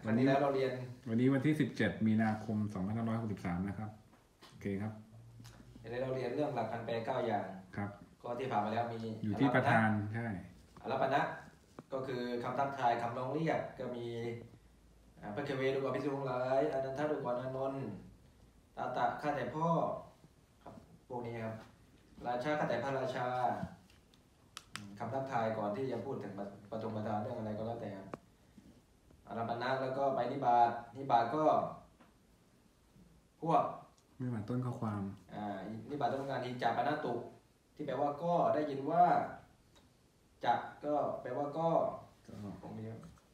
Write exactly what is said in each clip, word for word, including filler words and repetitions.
วันนี้แล้วเราเรียนวันนี้วันที่สิบเจ็ดมีนาคมสองพันห้าร้อยหกสิบสามนะครับโอเคครับวันนี้เราเรียนเรื่องหลักการแปลเก้าอย่างครับก็ที่ผ่านมาแล้วมีอยู่ที่ประธานใช่อรปนะก็คือคำทักทายคำร้องเรียกก็มีพระเคเวดูก่อนพิสุงหลายอนันทดูก่อนอานนท์ตาตะข้าแต่พ่อครับพวกนี้ครับราชาข้าแต่พระราชาคำทักทายก่อนที่จะพูดถึงปฐมประธานเรื่องอะไรก็แล้วแต่อรปนะแล้วก็ไปนิบาตนิบาตก็พวกนิบาตต้นข้อความอ่านิบาตต้นงานทีจาปนตุที่แปลว่าก็ได้ยินว่าจะก็แปลว่าก็ผมมี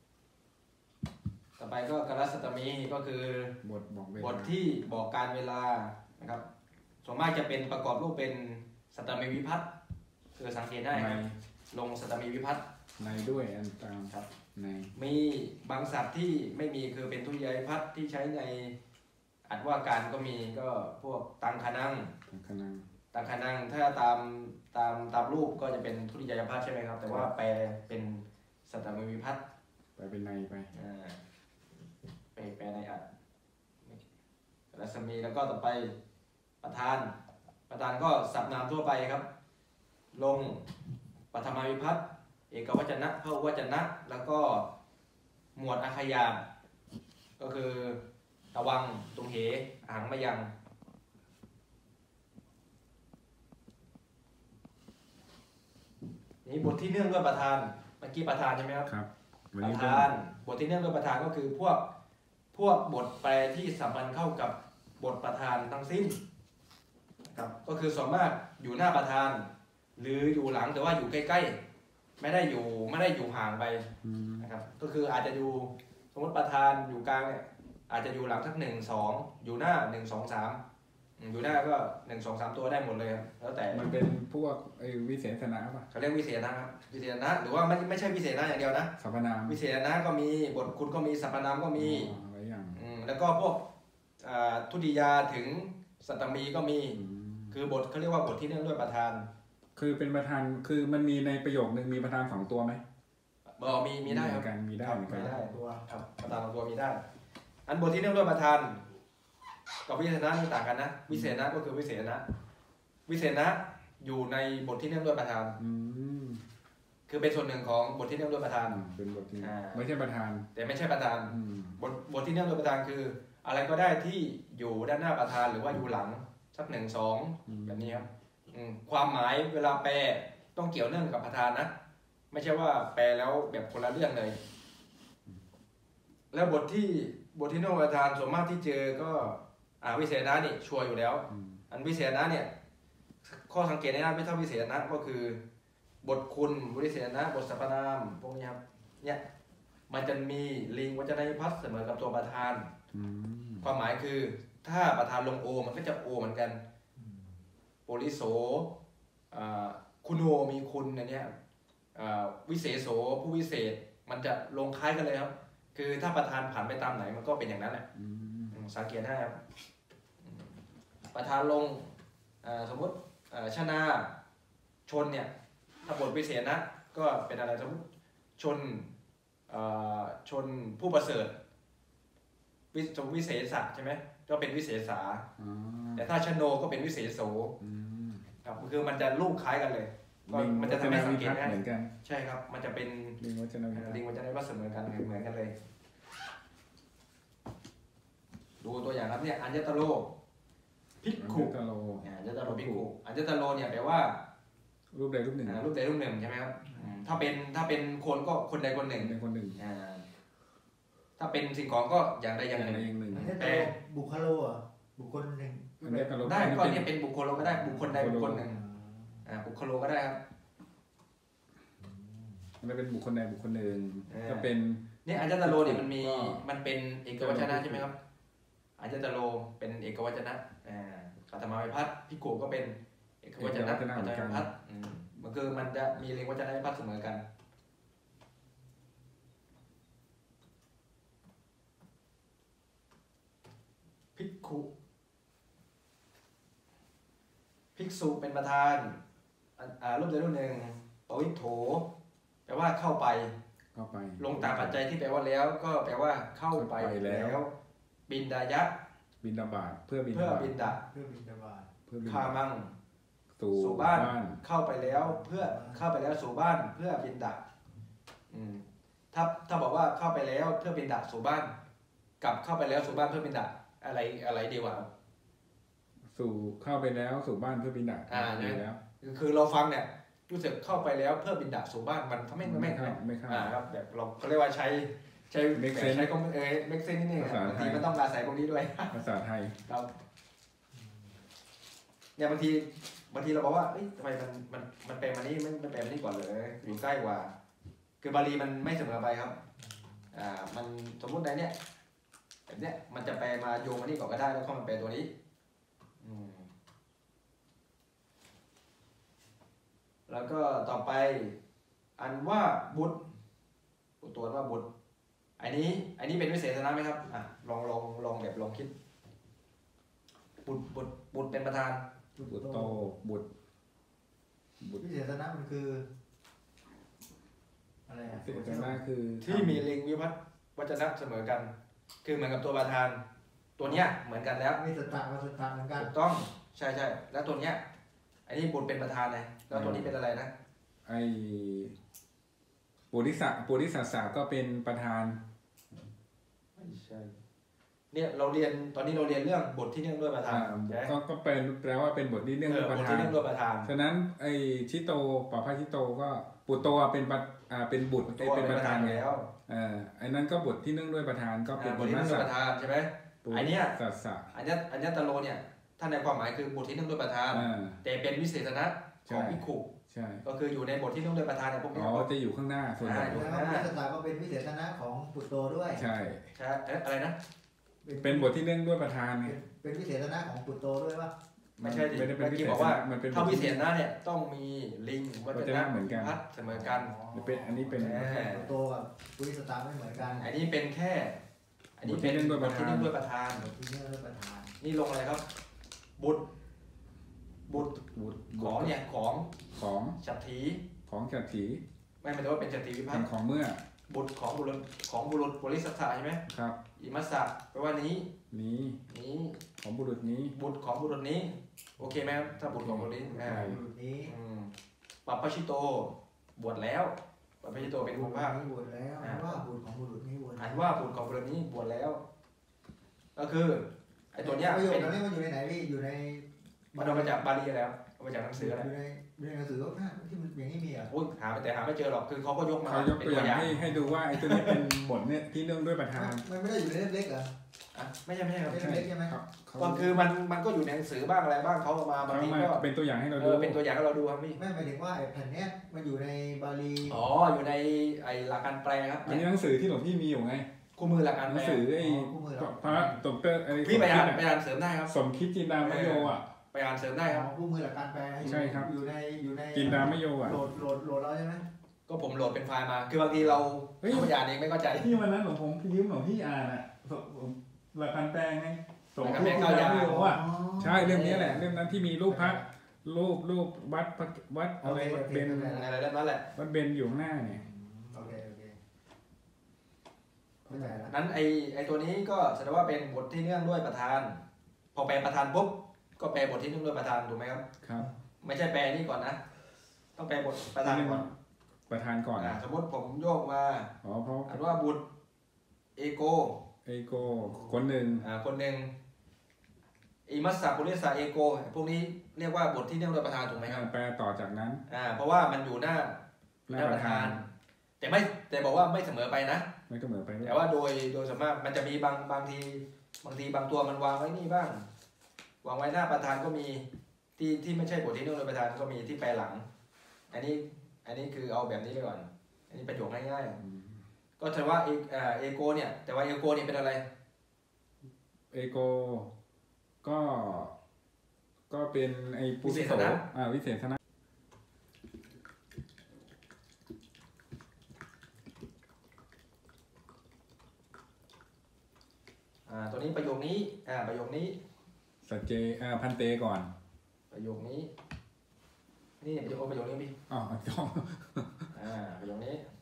ต่อไปก็กรัสตมีก็คือบทบอกบทที่บอกการเวลานะครับส่วนมากจะเป็นประกอบรูปเป็นสัตตมีวิภัตติคือสังเกตได้ลงสัตตมีวิภัตติในด้วยอันตามครับในมีบางศัพท์ที่ไม่มีคือเป็นทุติยวิภัตติที่ใช้ในอัดว่าการก็มีก็พวกตังคนังตังคนังตังคนังถ้าตามตามตามรูปก็จะเป็นทุติยวิภัตติใช่ไหมครับแต่ว่าแปลเป็นสัตตมีวิภัตติไปเป็นในไปอ่าไปแปลในอัดรัศมีแล้วก็ต่อไปประธานประธานก็ศัพท์นามทั่วไปครับลงปฐมวิภัตติเอกวจนะพหุวจนะแล้วก็หมวดอาขยานก็คือตะวังตุงเหอ่างมะยังนี่บทที่เนื่องด้วยประธานเมื่อกี้ประธานใช่ไหมครับครับประธานบทที่เนื่องด้วยประธานก็คือพวกพวกบทแปลที่สัมพันธ์เข้ากับบทประธานทั้งสิ้นครับก็คือส่วนมากอยู่หน้าประธานหรืออยู่หลังแต่ว่าอยู่ใกล้ๆไม่ได้อยู่ไม่ได้อยู่ห่างไปนะครับก็คืออาจจะอยู่สมมติประธานอยู่กลางเนี่ยอาจจะอยู่หลังทักหนึ่งสองอยู่หน้าหนึ่งสองสามอยู่หน้าก็หนึ่งสองสามตัวได้หมดเลยครับแล้วแต่มันเป็นพวกไอ้วิเศษณะป่ะเขาเรียกวิเศษนะครับวิเศษณะหรือว่าไม่ไม่ใช่วิเศษณะอย่างเดียวนะสรรพนามวิเศษณะก็มีบทคุณก็มีสรรพนามก็มีอะไรอย่างแล้วก็พวกทุติยาถึงสัตตมีก็มีคือบทเขาเรียกว่าบทที่เนื่องด้วยประธานคือเป็นประธานคือมันมีในประโยคนึงมีประธานสองตัวไหมบอมีมีได้ครับมีได้มีได้ตัวครับประธานสองตัวมีได้อันบทที่เนื่องด้วยประธานกับวิเศษณะต่างกันนะวิเศษณะก็คือวิเศษณะวิเศษณะอยู่ในบทที่เนื่องด้วยประธานคือเป็นส่วนหนึ่งของบทที่เนื่องด้วยประธานเป็นบทที่ไม่ใช่ประธานแต่ไม่ใช่ประธานบทบทที่เนื่องด้วยประธานคืออะไรก็ได้ที่อยู่ด้านหน้าประธานหรือว่าอยู่หลังสักหนึ่งสองแบบนี้ครับความหมายเวลาแปลต้องเกี่ยวเนื่องกับประธานนะไม่ใช่ว่าแปลแล้วแบบคนละเรื่องเลยแล้วบทที่บทที่เนื่องด้วยประธานส่วนมากที่เจอก็อ่าวิเศษณะนี่ชัวร์อยู่แล้วอันวิเศษณะเนี่ยข้อสังเกตในหน้าไม่เท่าวิเศษณะก็คือบทคุณวิเศษณะบทสรรพนามพวกนี้ครับเนี่ยมันจะมีลิงวจนะวิภัตติเสมอกับตัวประธานความหมายคือถ้าประธานลงโอมันก็จะโอเหมือนกันโปลิโสคุณโอมีคุณอันเนี้ยวิเศษโสผู้วิเศษมันจะลงคล้ายกันเลยครับคือถ้าประธานผ่านไปตามไหนมันก็เป็นอย่างนั้นแหละสังเกตได้ครับประธานลงสมมติชนาชนเนี่ยถ้าบทวิเศษนะก็เป็นอะไรสมมติชนชนผู้ประเสริฐวิสวิเศษะใช่ไหมก็เป็นวิเศษาแต่ถ้าชโนก็เป็นวิเศษโสครับคือมันจะลูกคล้ายกันเลยมันจะทำให้สังเกตง่ายใช่ครับมันจะเป็นลิงวัจนะลิงวัจนะว่าเสมอกันเหมือนกันเลยดูตัวอย่างครับเนี่ยอัญญตโลภิกขุอัญญตโลภิกขุอัญญตโลเนี่ยแปลว่ารูปใดรูปหนึ่งรูปใดรูปหนึ่งใช่ไหมครับถ้าเป็นถ้าเป็นคนก็คนใดคนหนึ่งคนหนึ่งถ้าเป็นสิ่งของก็อย่างใดอย่างหนึ่งแต่บุคคลอ่ะบุคคลหนึ่งได้ก็เนี่ยเป็นบุคคลก็ได้บุคคลใดบุคคลหนึ่งบุคคลก็ได้ครับมันเป็นบุคคลใดบุคคลหนึ่งก็เป็นเนี่ยอัญญตโลเนี่ยมันมีมันเป็นเอกวจนะใช่ไหมครับอัญญตโลเป็นเอกวจนะปัตมาวิภัตติภิกขุก็เป็นเอกวจนะปัตมาวิภัตติมันคือมันจะมีลิงวัจนะวิภัตติเสมอกันภิกขุภิกษุเป็นประธานรูปใดรูปหนึ่งปวิโถแปลว่าเข้าไปเข้าไปลงตามปัจจัยที่แปลว่าแล้วก็แปลว่าเข้าไปเข้าไปแล้แล้ว ว บินดายะบินบาตเพื่อบินเพื่อบาตบินดาเพื่อบินบาตเพื่อบินคาบาตมังสู่สู่บ้านบ้านเข้าไปแล้วเพื่อเข้าไปแล้วสู่บ้านเพื่อบินดาอืมถ้าถ้าบอกว่าเข้าไปแล้วเพื่อบินดาสู่บ้านกับเข้าไปแล้วสู่บ้านเพื่อบินดาอะไรอะไรดีกว่าสู่เข้าไปแล้วสู่บ้านเพื่อบินบาตอ่าดีแล้วคือเราฟังเนี่ยรู้สึกเข้าไปแล้วเพื่อบินดาสู่บ้านมันทำให้มันไม่ไม่เข้าไม่เข้าอ่าครับแบบเราเขาเรียกว่าใช้ใช้ Make แบบ sense ใช้ก็เออเมกเซนนิดนึงภาษาบางไททียมันต้องอาศัยตรงนี้ด้วยภาษาไทยครับเนี่ยบางทีบางทีเราบอกว่าเอ้ยทำไมมันมันมันแปลมานี่ไม่ไม่แปลมานี่ก่อนเลยอยู่ใกล้กว่า คือบาลีมันไม่เสมอไปครับอ่ามันสมมุติในเนี้ยแบบเนี้ยมันจะแปลมาโยงมานี่ก่อนก็ได้แล้วเข้ามาแปลตัวนี้อืมแล้วก็ต่อไปอันว่าบุตรตัวว่าบุตรอันนี้อันนี้เป็นวิเศษณะไหมครับอ่ะลองลองลองแบบลองคิด บุตรบุตรบุตรเป็นประธานบุตรโตบุตรบุตรวิเศษณะมันคืออะไรอ่ะเสนานะคือที่มีลิงวิพัฒน์วัจนะเสมอกัน คือเหมือนกับตัวประธาน ตัวเนี้ยเหมือนกันแล้วมีสตางค์กับสตางค์เหมือนกันถูกต้องใช่ใช่แล้วตัวเนี้ยอันนี้บุตรเป็นประธานเลยแล้วตัวนี้เป็นอะไรนะไอปุริสะปุริสัสสะก็เป็นประธานไม่ใช่เนี่ยเราเรียนตอนนี้เราเรียนเรื่องบทที่เนื่องด้วยประธานอ่าใช่ไหมก็ก็เป็นแปลว่าเป็นบทที่เนื่องเอด้อวยประบทธาที่นเนื่องด้วยประธานฉะนั้นไอชิโตปะพะชิโตก็ปุตโตเป็นประอ่าเป็นบุตรตัวเป็นเป็นปประ ระธาธาน นไงแล้วเออไอ้นั้นก็บทที่เนื่องด้วยประธานก็เป็นอ่าบบททที่นัเนื่สองด้วยสะประธานใช่ไหมปุอันเนี้ยสัสสะอันเนี้ยอันเนี้ยตะโลเนี่ยท่านในความหมายคือบทที่เนื่องด้วยประธานอ่าแต่เป็นวิเศษณะของภิกขุใช่ก็คืออยู่ในบทที่เนื่องด้วยประธานเนี่ยพวกอ๋นี้อจะอยู่ข้างหน้าส่วนใหญ่อ่าแล้ววิเศษณะก็เป็นวิเศษณะของปุตโตด้วยใช่ใช่เอ๊ะอะไรนะเป็นบทที่เนื่องด้วยประธานไงเป็นเป็นวิเศษณะของปุตโตด้วยว่าไม่ใช่ดิไม่ได้เป็นเมื่อวิกี้เศษบอกว่ามันเป็นถ้าวิเศษณะเนี่ยต้องมีลิงวัจวัจนะนะเหมือนกันพัดเสมอกันหรือเป็นอันนี้เป็นแหมปุตโตกับปุริสตางค์ไม่เหมือนกันอันนี้เป็นแค่ อันนี้บทที่เป็นเนื่องด้วยบประธานทที่เนื่องด้วยประธานที่เนื่องด้วยประธานนี่ลงอะไรครับ บุตร บุตรบุตรของเนี่ยของของฉัตรถีของจัตถีไม่หมายถึงว่าเป็นฉัตรถีวิพัฒน์ของเมื่อบุตรของบุรุษของบุรุษบริสัทธาใช่ไหมครับอิมัสสะแปลว่านี้นี้นี้ของบุรุษนี้บุตรของบุรุษนี้ โอเคไหมครับถ้าบุตรของบุรุษนี้อ่าบุรุษนี้อืมปัปปชิโต บวชแล้วปัปปชิโตเป็นบุผู้รุษภาคนี้บวชแล้วอ่านว่าบุตรของบุรุษนี้บวชอ่านว่าบุตรของบุรุษนี้บวชแล้ว ก็คือไอ้ตัวเนี้ยประโยคเป็นนั้นมันอยู่ในไหนพี่อยู่ในมันเอามาจากบาลีแล้วเอามาจากหนังสือแล้วอยู่ในอยู่ในหนังสือว่าที่มันอย่างนี้มีอ่ะอุ้ยหาแต่หาไม่เจอหรอกคือเขาก็ยกมาเขายกเป็นตัวตัอวอย่างย่างให้ให้ดูว่าไอ้ตัวนี้เป็นบทเนี่ยที่เนื่องด้วยประธานมันไม่ได้อยู่ในเล่มเล็กเหรออ่ะไม่ใช่ไม่ใช่ครับไม่ใช่ เล็กใช่ไหมครับเขาก็คือมันมันก็อยู่ในหนังสือบ้างอะไรบ้างเขาเอามาบางเขาทีมาก็เป็นตัวอย่างให้เราเอดูอเป็นตัวอย่างให้เราดูครับพี่ไม่หมายถึงว่าไอ้แผ่นเนี้ยมันอยู่ในบาลีอ๋ออยู่ในไอ้หลักการแปลครับอันนี้หนังสือที่หลวงพี่มีอยู่ไงคู่มือหลักการหแปนัลงสือไอ้คู่มือเราพระตกเตอร์ไอ้พี่ไปอ่านสมไปคิดอ่านเสริมได้ครับสมคิดจินดามโยอ่ะไปอ่านเสริมได้ครับคู่มือหลักการแปลใช่ครับอยู่ในอยู่ในจินดามโยอ่ะโหลดโหลดโหลดแล้วใช่ไหมก็ผมโหลดเป็นไฟล์มา คือบางทีเราเฮ้ยเข้าไปอ่านเองไม่เข้าใจที่วันนั้นหลวงผมยืมหลวงพี่อ่านอ่ะหลักการแปลงไงสมหลักคิการดแปลจินเก้าอย่างดามโยอ่ะใช่เรื่องนี้แหละเรื่องนั้นที่มีรูปพระรูปรูปวัดพระวัดอะไรวัดเบนอะไรเรื่องนั้นแหละวัดเบนอยู่ข้างหน้าเนี่ยโอเคโอเคเข้าใจแล้วนั้นไอ้ไอ้ตัวนี้ก็แสดงว่าเป็นบทที่เนื่องด้วยประธาน พอแปลประธานปุ๊บก็แปลบทที่เนื่องด้วยประธานถูกไหมครับครับไม่ใช่แปลนี่ก่อนนะ ต้องแปลบทประธานก่อนประธานก่อนอ่าสมมติผมโยกมาอ๋อเพราะอ่านว่าบุตรเอโกไอโกคนหนึ่งอ่าคนหนึ่งอิมัสสะปุริสะเอโกพวกนี้เรียกว่าบทที่เนื่องด้วยประธานถูกไหมครับแปลต่อจากนั้นอ่าเพราะว่ามันอยู่หน้าหน้าประธานแต่ไม่แต่บอกว่าไม่เสมอไปนะไม่ก็เหมือนไปด้วยแต่ว่าโดยโดยส่วนมากมันจะมีบางบางทีบางทีบางตัวมันวางไว้นี่บ้าง วางไว้หน้าประธานก็มีที่ที่ไม่ใช่บทที่เนื่องด้วยประธานก็มีที่แปลหลัง อันนี้อันนี้คือเอาแบบนี้ไปก่อน อันนี้ประโยคง่ายๆก็ถือว่าเออ่าเอโกเนี่ยแต่ว่าเอโกเนี่ยเป็นอะไรเอโกก็ก็เป็นไอปุริโสอ่าวิเศษณะอ่าตัวนี้ประโยคนี้อ่าประโยคนี้สัจเจอ่าพันเตก่อนประโยคนี้นี่ประโยคประโยคนี้พี่อ๋อจ้องอ่าประโยคนี้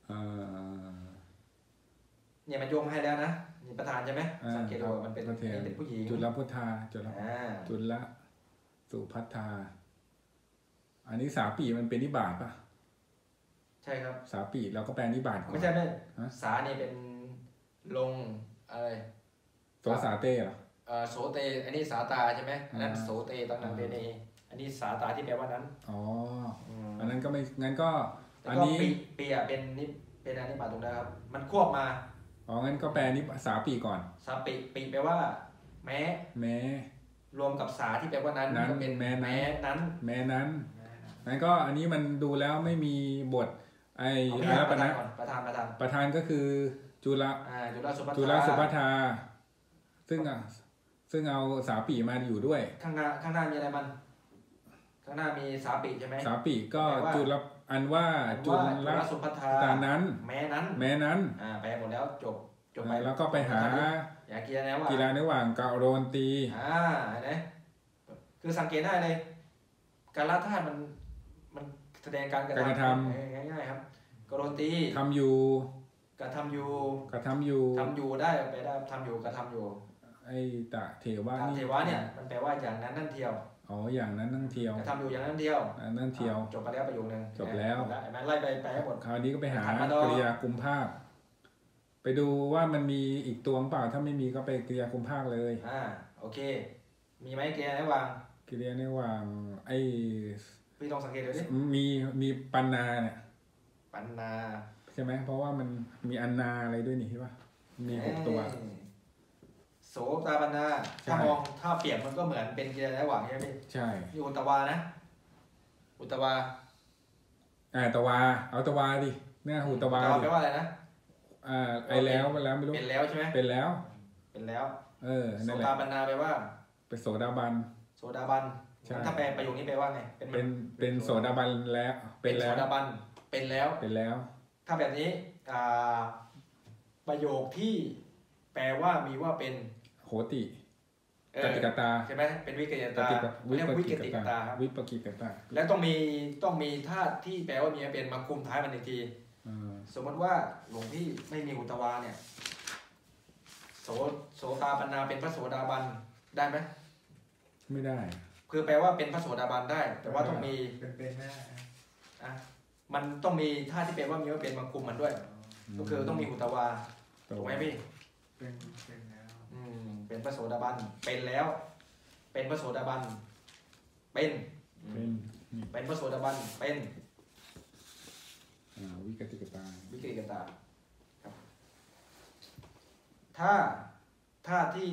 เอ่อเนี่ยมันโยงมาให้แล้วนะนี่ประธานใช่ไหมอ่าสังเกตดูว่ามันเป็นประธานเป็นผู้หญิงจุลพุทธาจุลอ่าจุลสุพัทธาอันนี้สาปีมันเป็นนิบาตปะใช่ครับสาปีเราก็แปลนิบาตก่อนไม่ใช่ไม่ฮะสานี่เป็นลงอะไรโสสาเต้เหรอเอ่อโสเตอันนี้สาตาใช่ไหมอันนั้นอ่าโสเตตังนังเตเนอันนี้สาตาที่แปลว่านั้นอ๋อมอันนั้นก็ไม่งั้นก็แล้วอันก็นี้ปีปีอ่ะเป็นนิเป็นอันนี้บาตตรงนะครับ มันควบมาอ๋องั้นก็แปลนิสาปีก่อนสาปิปีแปลว่า แม้แม้รวมกับสาที่แปลว่านั้นนั้นก็เป็นแม้นั้นแม้นั้นแม้นั้นงั้นก็อันนี้มันดูแล้วไม่มีบทไอ้เอาอาประรัปธานนะก่อนประธานประธานประธานก็คือจุลอ่าจุฬาสุภัทจุลสุพัททธาซึ่งอ่ะซึ่งเอาสาปีมาอยู่ด้วยข้างหน้าข้างหน้ามีอะไรมัน ข้างหน้ามีสาปิใช่ไหมสาปีก็แปลว่าจุลอันว่าอันจุว่าลจุฬาสุภัทธาตานั้นแม้นั้นแม้นั้นอ่าแปลหมดแล้วจบจบไปแล้วก็ไปหาอย่าเกียร์นะว่ากีฬาระหว่างกาโรนตีอ่าเห็นไหมคือสังเกตได้เลย การละธาตุมันมันแสดงการกระการกระทเออง่ายๆครับกรณตีำทำอยู่กระทำอยู่กระทำอยู่ทำอยู่ได้ไปได้ทำอยู่กระทำอยู่ไอ้ตะเทวะตามนี่เทวะเนี่ยมันแปลว่าอย่างนั้นนั่นเที่ยวอ๋ออย่างนั้นนั่งเที่ยวกระทำอยู่อย่างนั้นเที่ยวอันนั่งเที่ยวอ่ะจบไปแล้วประโยคนึงจบแล้วเห็นไหมไล่ไปไปให้หมดคราวนี้ก็ไปหาถัดมาต่อกริยากุมภาคไปดูว่ามันมีอีกตัวหรือเปล่าถ้าไม่มีก็ไปกริยากุมภาคเลยอ่าโอเค มีไหมเกียร์ระหว่างกริยาระหว่างไอ้พี่ลองสังเกตดูดิมีมีปันนาเนี่ยปันนาใช่ไหมเพราะว่ามันมีอันนาอะไรด้วยนี่ใช่ปะมีหกตัวเอ้ยโสตาปันนาใช่ถ้ามองถ้าเปรียบมันก็เหมือนเป็นเกียร์ระหว่างใช่ไหมพี่ใช่นี่อุตตวานะ อุตตวาอ่าตะวาเอาตะวาดิเนี่ยหูตะวาตะวาดิแปลว่าอะไรนะอ่าไอแล้วไปแล้วไม่รู้เป็นแล้วใช่ไหมเป็นแล้วเป็นแล้วเออโสนั่นแหตาละปันนาแปลว่าเป็นโสดาบันโสดาบันใช่ถ้าแปลประโยคนี้แปลว่าไง เป็นเป็นเป็นโสดาบันแล้วเป็นแล้วโสดาบัน เป็นแล้วเป็นแล้วถ้าแบบนี้อ่าประโยคที่แปลว่ามีว่าเป็นโหติเอกติอกตาใช่ไหมเป็นวิกยกตาติกเรียกวิกติกตาครับวิปกิกตาแล้วต้องมีต้องมีธาตุที่แปลว่ามีเป็นมาคุมท้ายมันอีกทีเออสมมติว่าหลวงพี่ไม่มีอุตตวาเนี่ยโสโสตาปันนาเป็นพระโสดาบันได้ไหมไม่ได้คือแปลว่าเป็นพระโสดาบันได้ แต่ว่าต้องมีเป็นเป็นแม่อ่ะมันต้องมีธาตุที่แปลว่ามีว่าเป็นมาคุมมันด้วย ก็คือต้องมีอุตตวาถูกไหมพี่เป็นเป็นแล้วอืมเป็นพระโสดาบันเป็นแล้ว เป็นพระโสดาบันเป็นอืเป็นมนี่เป็นพระโสดาบันเป็นอ่าวิกติกตาวิกฤตตาครับ ถ้าถ้าที่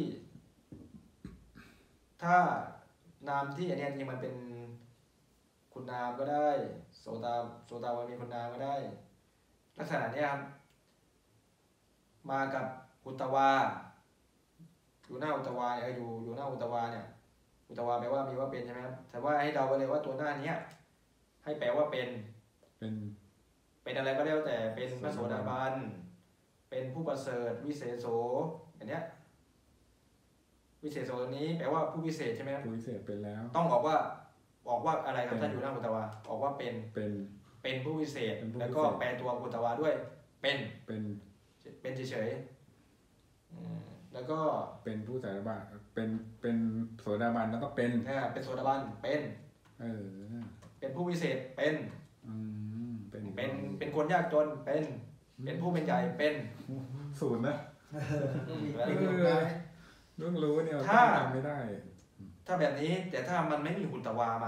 ถ้านามที่อันเนี้ยจริงมันเป็นคุณนามก็ได้ โสตาโสตาวันมีคุณนามก็ได้ ลักษณะเนี้ยครับมากับอุตตวาอยู่หน้าอุตตวาเนี่ยอยู่อยู่หน้าอุตตวาเนี่ย อุตตวาแปลว่ามีว่าเป็นใช่ไหมครับแต่ว่าให้เดาไปเลยว่าตัวหน้าเนี้ยให้แปลว่าเป็นเป็นเป็นอะไรก็แล้วแต่เป็นพระโสดาบัน เป็นผู้ประเสริฐวิเศษโสอันเนี้ยวิเศษโสตัวนี้แปลว่าผู้วิเศษใช่ไหมครับผู้พิเศษเป็นแล้วต้องบอกว่าบอกว่าอะไรครับเป็นถ้าอยู่หน้าอุตตวาบอกว่าเป็นเป็นเป็นผู้วิเศษเป็นผู้แล้วก็วิเศษแปลตัวอุตตวาด้วย เป็นเป็นเป็นเฉยๆอืมแล้วก็เป็นผู้สารบันเป็นเป็นโสดาบันแล้วก็เป็นเนี่ยเป็นโสดาบันเป็นเออเป็นผู้วิเศษเป็นอืมเป็นเป็นเป็นคนยากจนเป็น เป็นผู้เป็นใหญ่เป็นศูนย์นะอืมมีแล้วประโยคได้เรื่องรู้เนี่ยถ้าจำไม่ได้ถ้าแบบนี้แต่ถ้ามันไม่มีอุตตวามา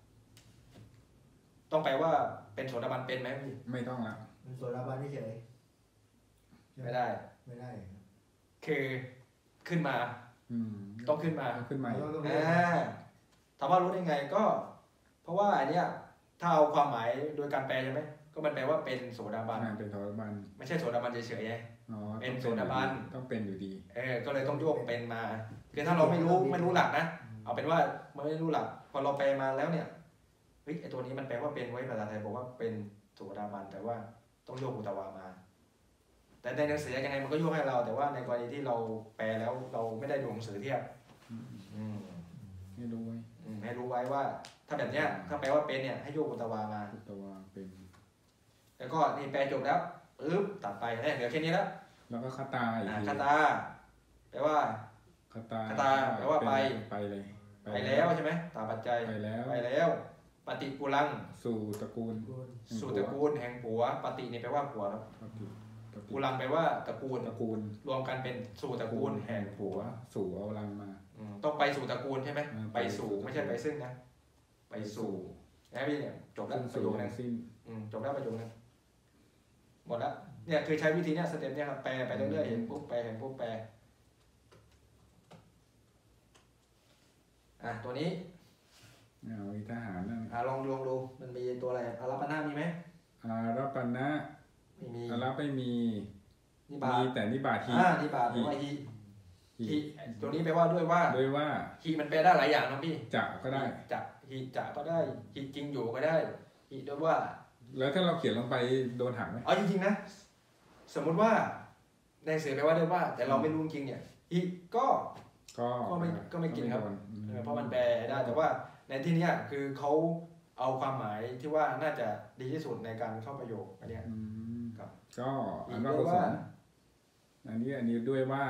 ต้องแปลว่าเป็นโสดาบันเป็นไหมพี่ไม่ต้องละมันโสดาบันเฉยไม่ได้ไม่ได้คือขึ้นมาอืมต้องขึ้นมาขึ้นมาเราต้องอ่าถามว่ารู้ได้ไงก็ เพราะว่าอันเนี้ยถ้าเอาความหมายโดยการแปลใช่ไหมก็มันแปลว่าเป็นโสดาบันอ่าเป็นโสดาบันไม่ใช่โสดาบันเฉยๆไงอ๋อเป็นโสดาบันต้องเป็นอยู่ดีเออก็เลยต้องโยกเป็นมาคือถ้าเราไม่รู้ไม่รู้หลักนะเอาเป็นว่ามันไม่รู้หลัก พอเราแปลมาแล้วเนี่ยเฮ้ยไอตัวนี้มันแปลว่าเป็นไว้ภาษาไทยบอกว่าเป็นโสดาบันแต่ว่าต้องโยกอุตตวามา แต่ในหนังสือยังไงมันก็โยกให้เรา แต่ว่าในกรณีที่เราแปลแล้วเราไม่ได้ดูหนังสือเทียบอืมอืมให้รู้ไว้อืมให้รู้ไว้ว่า ถ้าแบบเนี้ยถ้าแปลว่าเป็นเนี่ยให้โยกอุตตวามาพุทธวาเป็นแล้วก็นี่แปลจบแล้วปึ๊บตัดไปเนี่ยเหลือแค่นี้แล้วแล้วก็คาตาอีกอ่าทีคาตาแปลว่าคาตาคาตาแปลว่าไปไปเลยไปแล้วใช่ไหมตามปัจจัยไปแล้วไปแล้วปฏิกูลังสู่ตระกูลสู่ตระกูลแห่งผัวปฏินี่แปลว่าผัวครับปฏิปฏิกูลังแปลว่าตระกูลตระกูลรวมกันเป็นสู่ตระกูลแห่งผัวสู่เอาลังมาอืมต้องไปสู่ตระกูลใช่ไหมอืมไปสู่ไม่ใช่ไปซึ่งนะ ไปสู่นะพี่เนี่ยจบแล้วซึ่งประสู่โยคทั้นั้นงสิ้นอืมจบแล้วประโยคนั้นหมดแล้วเนี่ยคือใช้วิธีเนี้ยสเต็ปเนี้ยครับแปลไปเรื่อยๆเห็นปุ๊บแปลเห็นปุ๊บแปลอ่ะตัวนี้เอาอีทหารนั่นอ่ะลองลองดูมันมีตัวอะไรอารัปนามีไหมอารัปปนะไม่มีอารัปไม่มีนิบามีตแต่นิบาทีอ่านิบาตแปลว่าฮีฮีฮีตัวนี้แปลว่าด้วยว่าด้วยว่าฮีมันแปลได้หลายอย่างนะพี่จะก็ได้จะฮีจะก็ได้ฮีจริงอยู่ก็ได้ฮีด้วยว่าแล้วถ้าเราเขียนลงไปโดนหักไหมเอาจริงๆนะสมมุติว่าในหนังสือแปลว่าด้วยว่า แต่เราไม่รู้จริงๆเนี่ยฮีก็ก็ก็ไม่ก็ไม่กินครับโดอืมเออเพราะมันแปลได้แต่ว่าในที่เนี้ยคือเขาเอาความหมายที่ว่าน่าจะดีที่สุดในการเข้าประโยคอันเนี้ยอืมครับก็อันฮีว่าด้วยกุศว่าลอันนี้อันนี้ด้วยว่า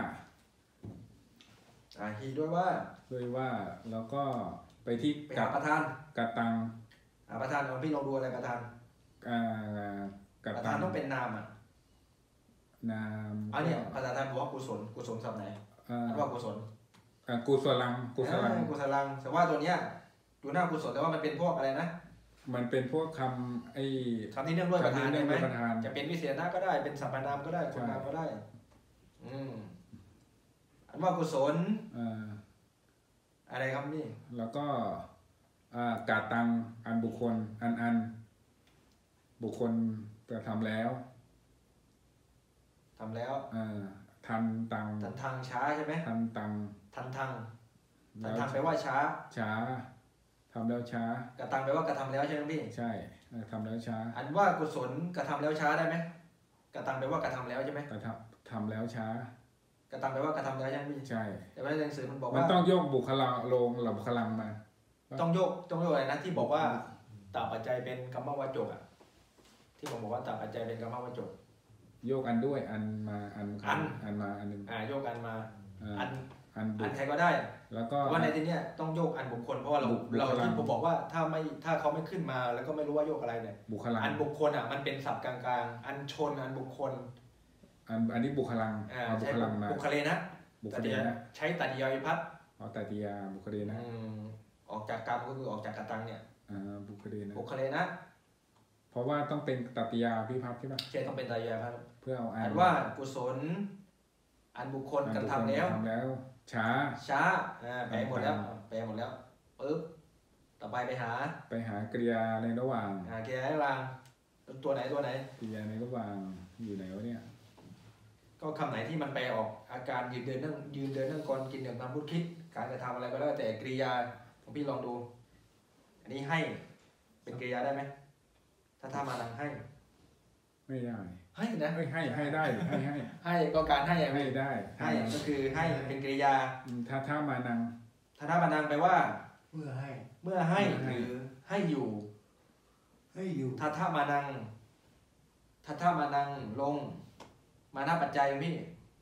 อ่าฮีด้วยว่าด้วยว่าแล้วก็ไปที่ไปกัหาดประธานกัดตังหาประธานเอาพี่ลองดูอะไรประธานอ่ากัดประตัธานงต้องเป็นนามอ่ะนามอันเนี้ยภาษาไทยบอกว่ากุศลกุศลศัพท์ไหนอ่าอันว่ากุศลอ่ากุศลังกุศลังอ่ากุศลังแต่ว่าตัวเนี้ยดูหน้ากุศลแต่ว่ามันเป็นพวกอะไรนะมันเป็นพวกคำไอ้คำที่เนื่องด้วยประธานคำที่เนื่ใช่องไหมด้วยประธานจะเป็นวิเศษนะก็ได้เป็นสัมปนามก็ได้คุณนามก็ได้ อืมอันว่ากุศลอ่าอะไรครับนี่แล้วก็อ่ากาตังอันบุคคลอันอันบุคคลกระทำแล้วทำแล้วอ่าทันตังทันทังช้าใช่ไหมทันตังทันทังทัแล้นวทังแปลว่าช้าช้าทำแล้วช้ากระตังแปลว่ากระทำแล้วใช่ไหมพี่ใช่เออทำแล้วช้าอันว่ากุศลกระทำแล้วช้าได้ไหมกระตังแปลว่ากระทำแล้วใช่ไหมกระทำทำแล้วช้ากระตังแปลว่ากระทำแล้วใช่ไหมพี่ใช่แต่ว่าในหนังสือมันบอกมันว่าต้องโยกบุคลาลงหลับบุคลังมาต้องโยกต้องโยกอะไรนะที่บอกว่าตาปัจจัยเป็นกรรมวจกอ่ะที่ผมบอกว่าตาปัจจัยเป็นกรรมวจกโยกอันด้วยอันมาอันอันอันมาอันหนึ่งอ่าโยกอันมาอ่าอันอันบุอัคนใครก็ได้แล้วก็เพราะว่าในที่เนี้ยต้องโยกอันบุคคลเพราะว่าเราบุคบุคเราคลที่ผมบอกว่าถ้าไม่ถ้าเขาไม่ขึ้นมาแล้วก็ไม่รู้ว่าโยกอะไรเนี่ยบุคลังอันบุคคลอ่ะมันเป็นศัพท์กลางๆ อันชนอันบุคคลอันอันนี้บุคลังอ่าเอาบุใช้คลังมาบุคเลนะบุคตัดเดยานะใช้ตัดยาวิพัฒน์เอาแต่ติยาบุคเดนะอืมออกจากกรรมก็คือออกจากกตังเนี่ยอ่าบุคเดนะบุคเลนะเพราะว่าต้องเป็นตติยาพิพัฒน์ใช่ปะใช่ต้องเป็นตัดยาวิพัฒน์เพื่อเอาอัอันนว่ากุศล อันบุคคลอันกระบุคคทำแล้วทำแล้ว ช้าช้าอ่าแปลหมดแล้วแปลหมดแล้วปึ๊บต่อไปไปหาไปหากริยาในระหว่างหาเกียร์ให้วางตัวไหนตัวไหนกริยาในระหว่างอยู่ไหนวะเนี่ยก็คำไหนที่มันแปลออกอาการยืนเดินนั่งยืนเดินนั่งกรกินดื่มทำพูดคิด การกระทำอะไรก็แล้วแต่กริยาของพี่ลองดู อันนี้ให้เป็นกริยาได้ไหมถ้าถ้ามานังให้ไม่ได้ให้นะเอ้ยให้ให้ได้ให้ให้ให้ก็การให้อะให้พี่ได้ให้ก็คือให้เป็นกริยาอืมถ้าถ้ามานังถ้าถ้ามานังแปลว่าเมื่อให้เมื่อให้เมื่อให้หรือให้อยู่ให้อยู่ถ้าถ้ามานังถ้าถ้ามานังลง มาหน้าปัจจัยพี่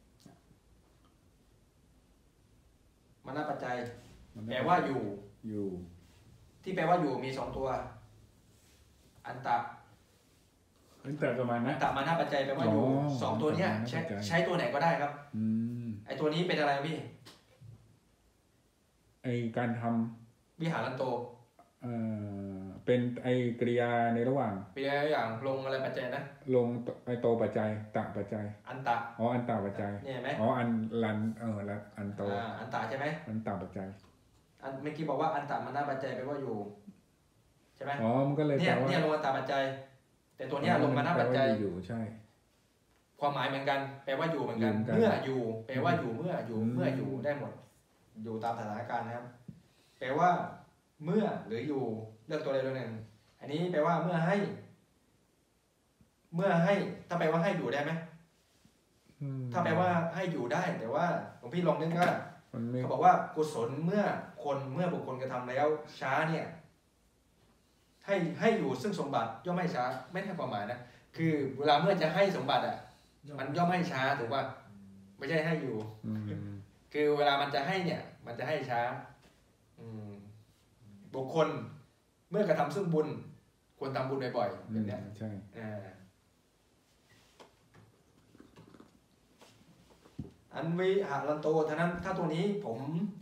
มาหน้าปัจจัยมันแปลว่าอยู่อยู่ที่แปลว่าอยู่มีสองตัว อันตะเอ้ยแต่ประมาณอันะนตะมาหน้าปัจจัยแปลว่าอยู่อ๋อสองตัวเนี้ยอันตะมาหน้าใช้ปัจจัยใช้ตัวไหนก็ได้ครับอืมไอตัวนี้เป็นอะไรพี่ไอการทวิหารันโตำเอ่อเป็นไอกริยาในระหว่างเป็นอะไรอย่างลงอะไรปัจจัยนะลงไอโตปัจจัยตะปัจจัยอันตะอ๋ออันตาปัจจัยเนี่ยเห็นไหมอ๋ออันลันเออละอันโตอ่าอันตะใช่ไหมอันตาปัจจัยอันเมื่อกี้บอกว่าอันตะมาหน้าปัจจัยแปลว่าอยู่ใช่ไหมอ๋อมันก็เลยเนี่แปยลว่าเนี่ยลงอันตะปัจจัย แต่ตัวเนี้ยลงมาหน้าปัจจัยแปลว่อยู่ใช่ความหมายเหมือนกัน แปลว่าอยู่เหมือนกันอยู่เหมือนกันเมื่ออยู่ แปลว่าอยู่เมื่ออยู่อืมเมื่ออยู่ได้หมด อยู่ตามสถานการณ์นะครับ แปลว่าเมื่อหรืออยู่เลือกตัวใดตัวหนึ่ง อันนี้แปลว่าเมื่อให้ เมื่อให้ ถ้าแปลว่าให้อยู่ได้ไหมอืมถ้าแปลว่าให้อยู่ได้ แต่ว่าหลวงพี่ลองนึกว่ามันไม่เขาบอกว่ากุศลเมื่อคนเมื่อบุคคลกระทำแล้วช้าเนี่ย ให้ให้อยู่ซึ่งสมบัติย่อมไม่ช้า ไม่ใช่ความหมายนะคือเวลาเมื่อจะให้สมบัติอ่ะมันย่อมให้ช้าถูกป่ะไม่ใช่ให้อยู่อืมคือเวลามันจะให้เนี่ย มันจะให้ช้าอืมบุคคลเมื่อกระทำซึ่งบุญควรทำบุญบ่อยๆแบบเนี้ยใช่อ่าอันวิหารันโตท่านั้นถ้าตัวนี้ผม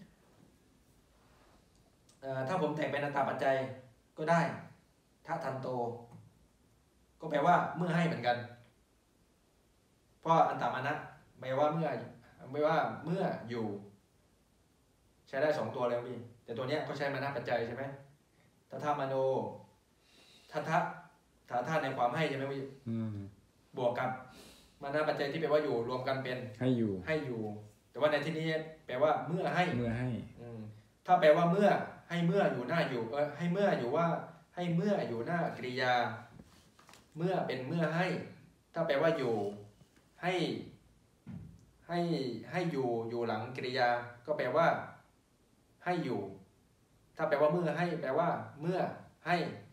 เอ่อถ้าผมแต่งเป็นอัตตาปัจจัยก็ได้ถ้าทันโต ก็แปลว่าเมื่อให้เหมือนกัน เพราะอันตามานะแปลว่าเมื่อไม่ว่าเมื่ออยู่ ใช้ได้สองตัวเลยพี่แต่ตัวเนี้ยก็ใช้มานะปัจจัยใช่ไหมทัทธามโนทัทธะถาธาตุในความให้ใช่ไหมพี่อืมบวกกับมานะปัจจัยที่แปลว่าอยู่รวมกันเป็นให้อยู่ให้อยู่ แต่ว่าในที่นี้แปลว่าเมื่อให้เมื่อให้อืมถ้าแปลว่าเมื่อให้เมื่ออยู่หน้าอยู่เออให้เมื่ออยู่ว่าให้เมื่ออยู่หน้ากริยา เมื่อเป็นเมื่อให้ ถ้าแปลว่าอยู่ให้ให้ให้อยู่อยู่หลังกริยา ก็แปลว่าให้อยู่ ถ้าแปลว่าเมื่อให้ แปลว่าเมื่อให้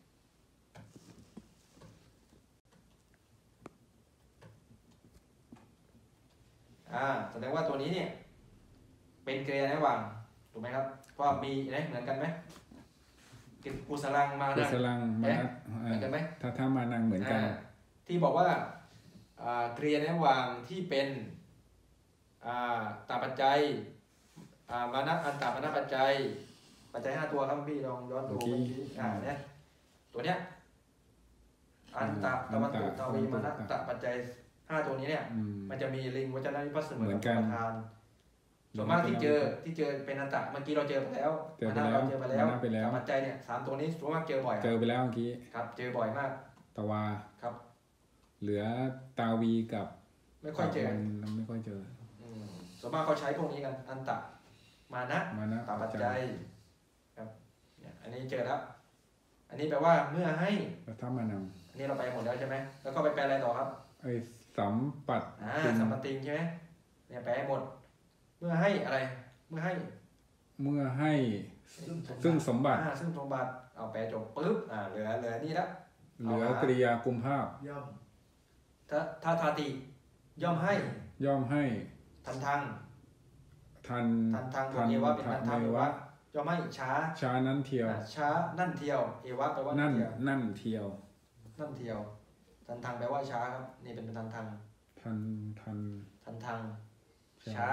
อ่าแสดงว่าตัวนี้เนี่ยเป็นกริยาระหว่างถูกไหมครับเพราะมีอะไรเหมือนกันไหมกุศลังมากุนะศลังมานะเหมือนกันไหมถ้าถ้ามานังเหมือนกันอ่าที่บอกว่าอ่ากริยาระหว่างที่เป็นอ่าตาปัจจัยอ่ามานะอันตามานะปัจจัย ปัจจัยห้าตัวครับพี่ลองย้อนดูเมื่เมื่ออกี้กี้อ่าเนี่ยตัวเนี้ยอันตะตะวันตุตาวีมานะตะปัจจัยห้าตัวนี้เนี่ยอืมมันจะมีลิงวัจนวิพัสสเหมือนเหมืกัอบ นกันประธานส่วนมากที่เจอที่เจอเป็นอันตะเมื่อกี้เราเจอไปแล้วเจอไปมานะแล้วเราเจอไปแล้วมานะไปแล้วตะปัจจัยเนี่ยสามตัวนี้ส่วนมากเจอบ่อยเจอไปแล้วเมื่อกี้ครับเจอบ่อยมากตะวาครับเหลือตาวีกับไม่ค่อยเจอมันไม่ค่อยเจออืมส่วนมากเขาใช้พวกนี้กันอันตะมานะมานะตาปัจจัยครับเนี่ยอันนี้เจอแล้ว อันนี้แปลว่าเมื่อให้แล้วถ้ามานังอันนี้เราไปหมดแล้วใช่ไหมแล้วก็ไปแปลอะไรต่อครับไอ้สัมปัตอ่าติสัมปติงใช่ไหมเนี่ยแปลให้หมด เมื่อให้อะไร เมื่อให้เมื่อให้ซึ่งซึ่งสมบัติอ่าซึ่งสมบัติเอาแปลจบปุ๊บอ่าเหลือเหลือนี่ละเหลือกริยากุมภาพย่อมถ้าถ้าทาติย่อมให้ย่อมให้ทันทางทันทันทางบวกเอวะเป็นทันทางเอเอวะวะย่อมให้ช้าช้านั้นเทียวอ่าช้านั่นเที่ยวเอวะแปลว่านั่นเที่ยวนั่นเทียวนั่นเที่ยวทันทางแปลว่าช้าครับนี่เป็นทันทางทันทันทันทางช้าช้า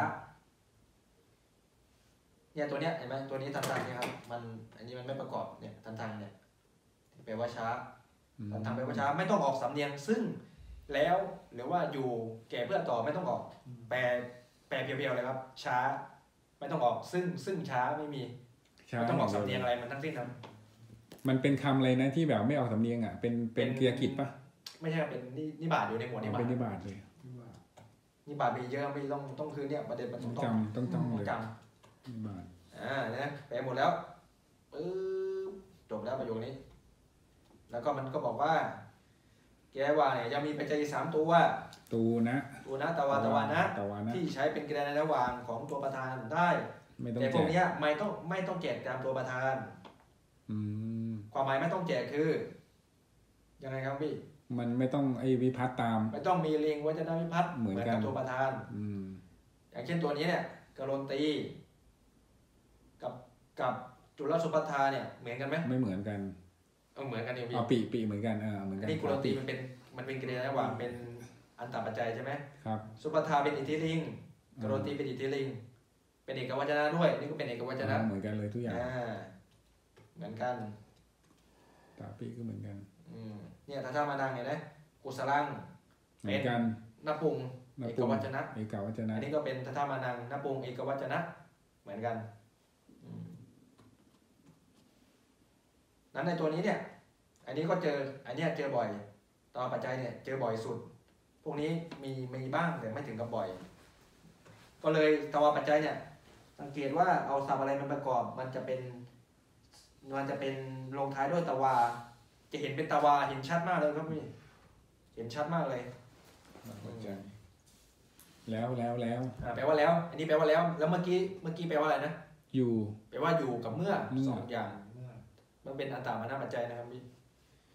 เนี่ยตัวเนี้ยเห็นไหมตัวนี้ทันทางเนี่ยครับมันอันนี้มันไม่ประกอบเนี่ยทันทางเนี่ยแปลว่าช้าอืมทันทางแปลว่าช้าไม่ต้องออกสำเนียงซึ่งแล้วหรือว่าอยู่แก่เพื่อต่อไม่ต้องออกแปลแปลเพียวๆเลยครับ ช้า ไม่ต้องออกซึ่งซึ่งช้าไม่มีช้าไม่ต้องออกสำเนียงอะไรมันทั้งสิ้นครับมันเป็นคำอะไรนะที่แบบไม่ออกสำเนียงอ่ะเป็นเป็นเป็นเกียร์กิจปะไม่ใช่เป็นนินิบาตอยู่ในหมวดนิอ๋อบาเป็ตนนิบาตเลยที่ว่านิบาตมีเยอะไม่ต้องต้องคือเนี่ยประเด็นมันต้ต้ออง งจำต้องจ้องต้องเลยจนิบาตำอ่านะแปลหมดแล้วปึ๊บจบแล้วประโยคนี้ แล้วก็มันก็บอกว่า แกว่าเนี่ยยังมีปัจจัยสามตัวตูนะตัวนะตะวาตะวานะตะวานะที่ใช้เป็นกริยาในระหว่างของตัวประธานได้ไม่ต้องแต่พแจวกกเนี้ยไม่ต้องไม่ต้องแจกตามตัวประธานอืมความหมายไม่ต้องแจกคือยังไงครับพี่มันไม่ต้องไอ้วิพัตตามไม่ต้องมีลิงวัจนวิพัฒน์เหมือนกันกับตัวประธานอืมอย่างเช่นตัวนี้เนี่ยกรณตีกับกับจุลสุภัทธาเนี่ยเหมือนกันไหมไม่เหมือนกันเออเหมือนกันอยู่พี่เอาปีปีเหมือนกันเออเหมือนกันนี่กุลตีมันเป็นมันเป็นกริยาระหว่างเป็นอันตรปัจจัยใช่ไหมครับสุภัทธาเป็นอิทธิลิงกรณตีเป็นอิทธิลิงเป็นเอกวจนะด้วยนี่ก็เป็นเอกวจนะเหมือนกันเลยทุกอย่างอ่าเหมือนกันตาปีก็เหมือนกันอืมเนี่ยถ้าถ้ามานั่งเนี่ยนะกุศลังเหมือนกันนปุงนเอกปุงวจนะเอกาวจนะอันนี้ก็เป็นทัทธามานังนปุงเอกวจนะ เหมือนกันอืมนั้นในตัวนี้เนี่ย อันนี้ก็เจอ อันเนี้ยเจอบ่อยต่อปัจจัยเนี่ยเจอบ่อยสุด พวกนี้มีมีบ้างแต่ไม่ถึงกับบ่อย ก็เลยตวาปัจจัยเนี่ย สังเกตว่าเอาศัพท์อะไรมันประกอบ มันจะเป็นมันจะเป็นลงท้ายด้วยตวา จะเห็นเป็นตวาเห็นชัดมากเลยครับพี่เห็นชัดมากเลยปัจจัยแล้วแล้วแล้วอ่าแปลว่าแล้ว อันนี้แปลว่าแล้ว แล้วเมื่อกี้เมื่อกี้แปลว่าอะไรนะอยู่แปลว่าอยู่กับเมื่อเมื่อสองอย่างเมื่อมันเป็นอัตตามานาปัจจัยนะครับพี่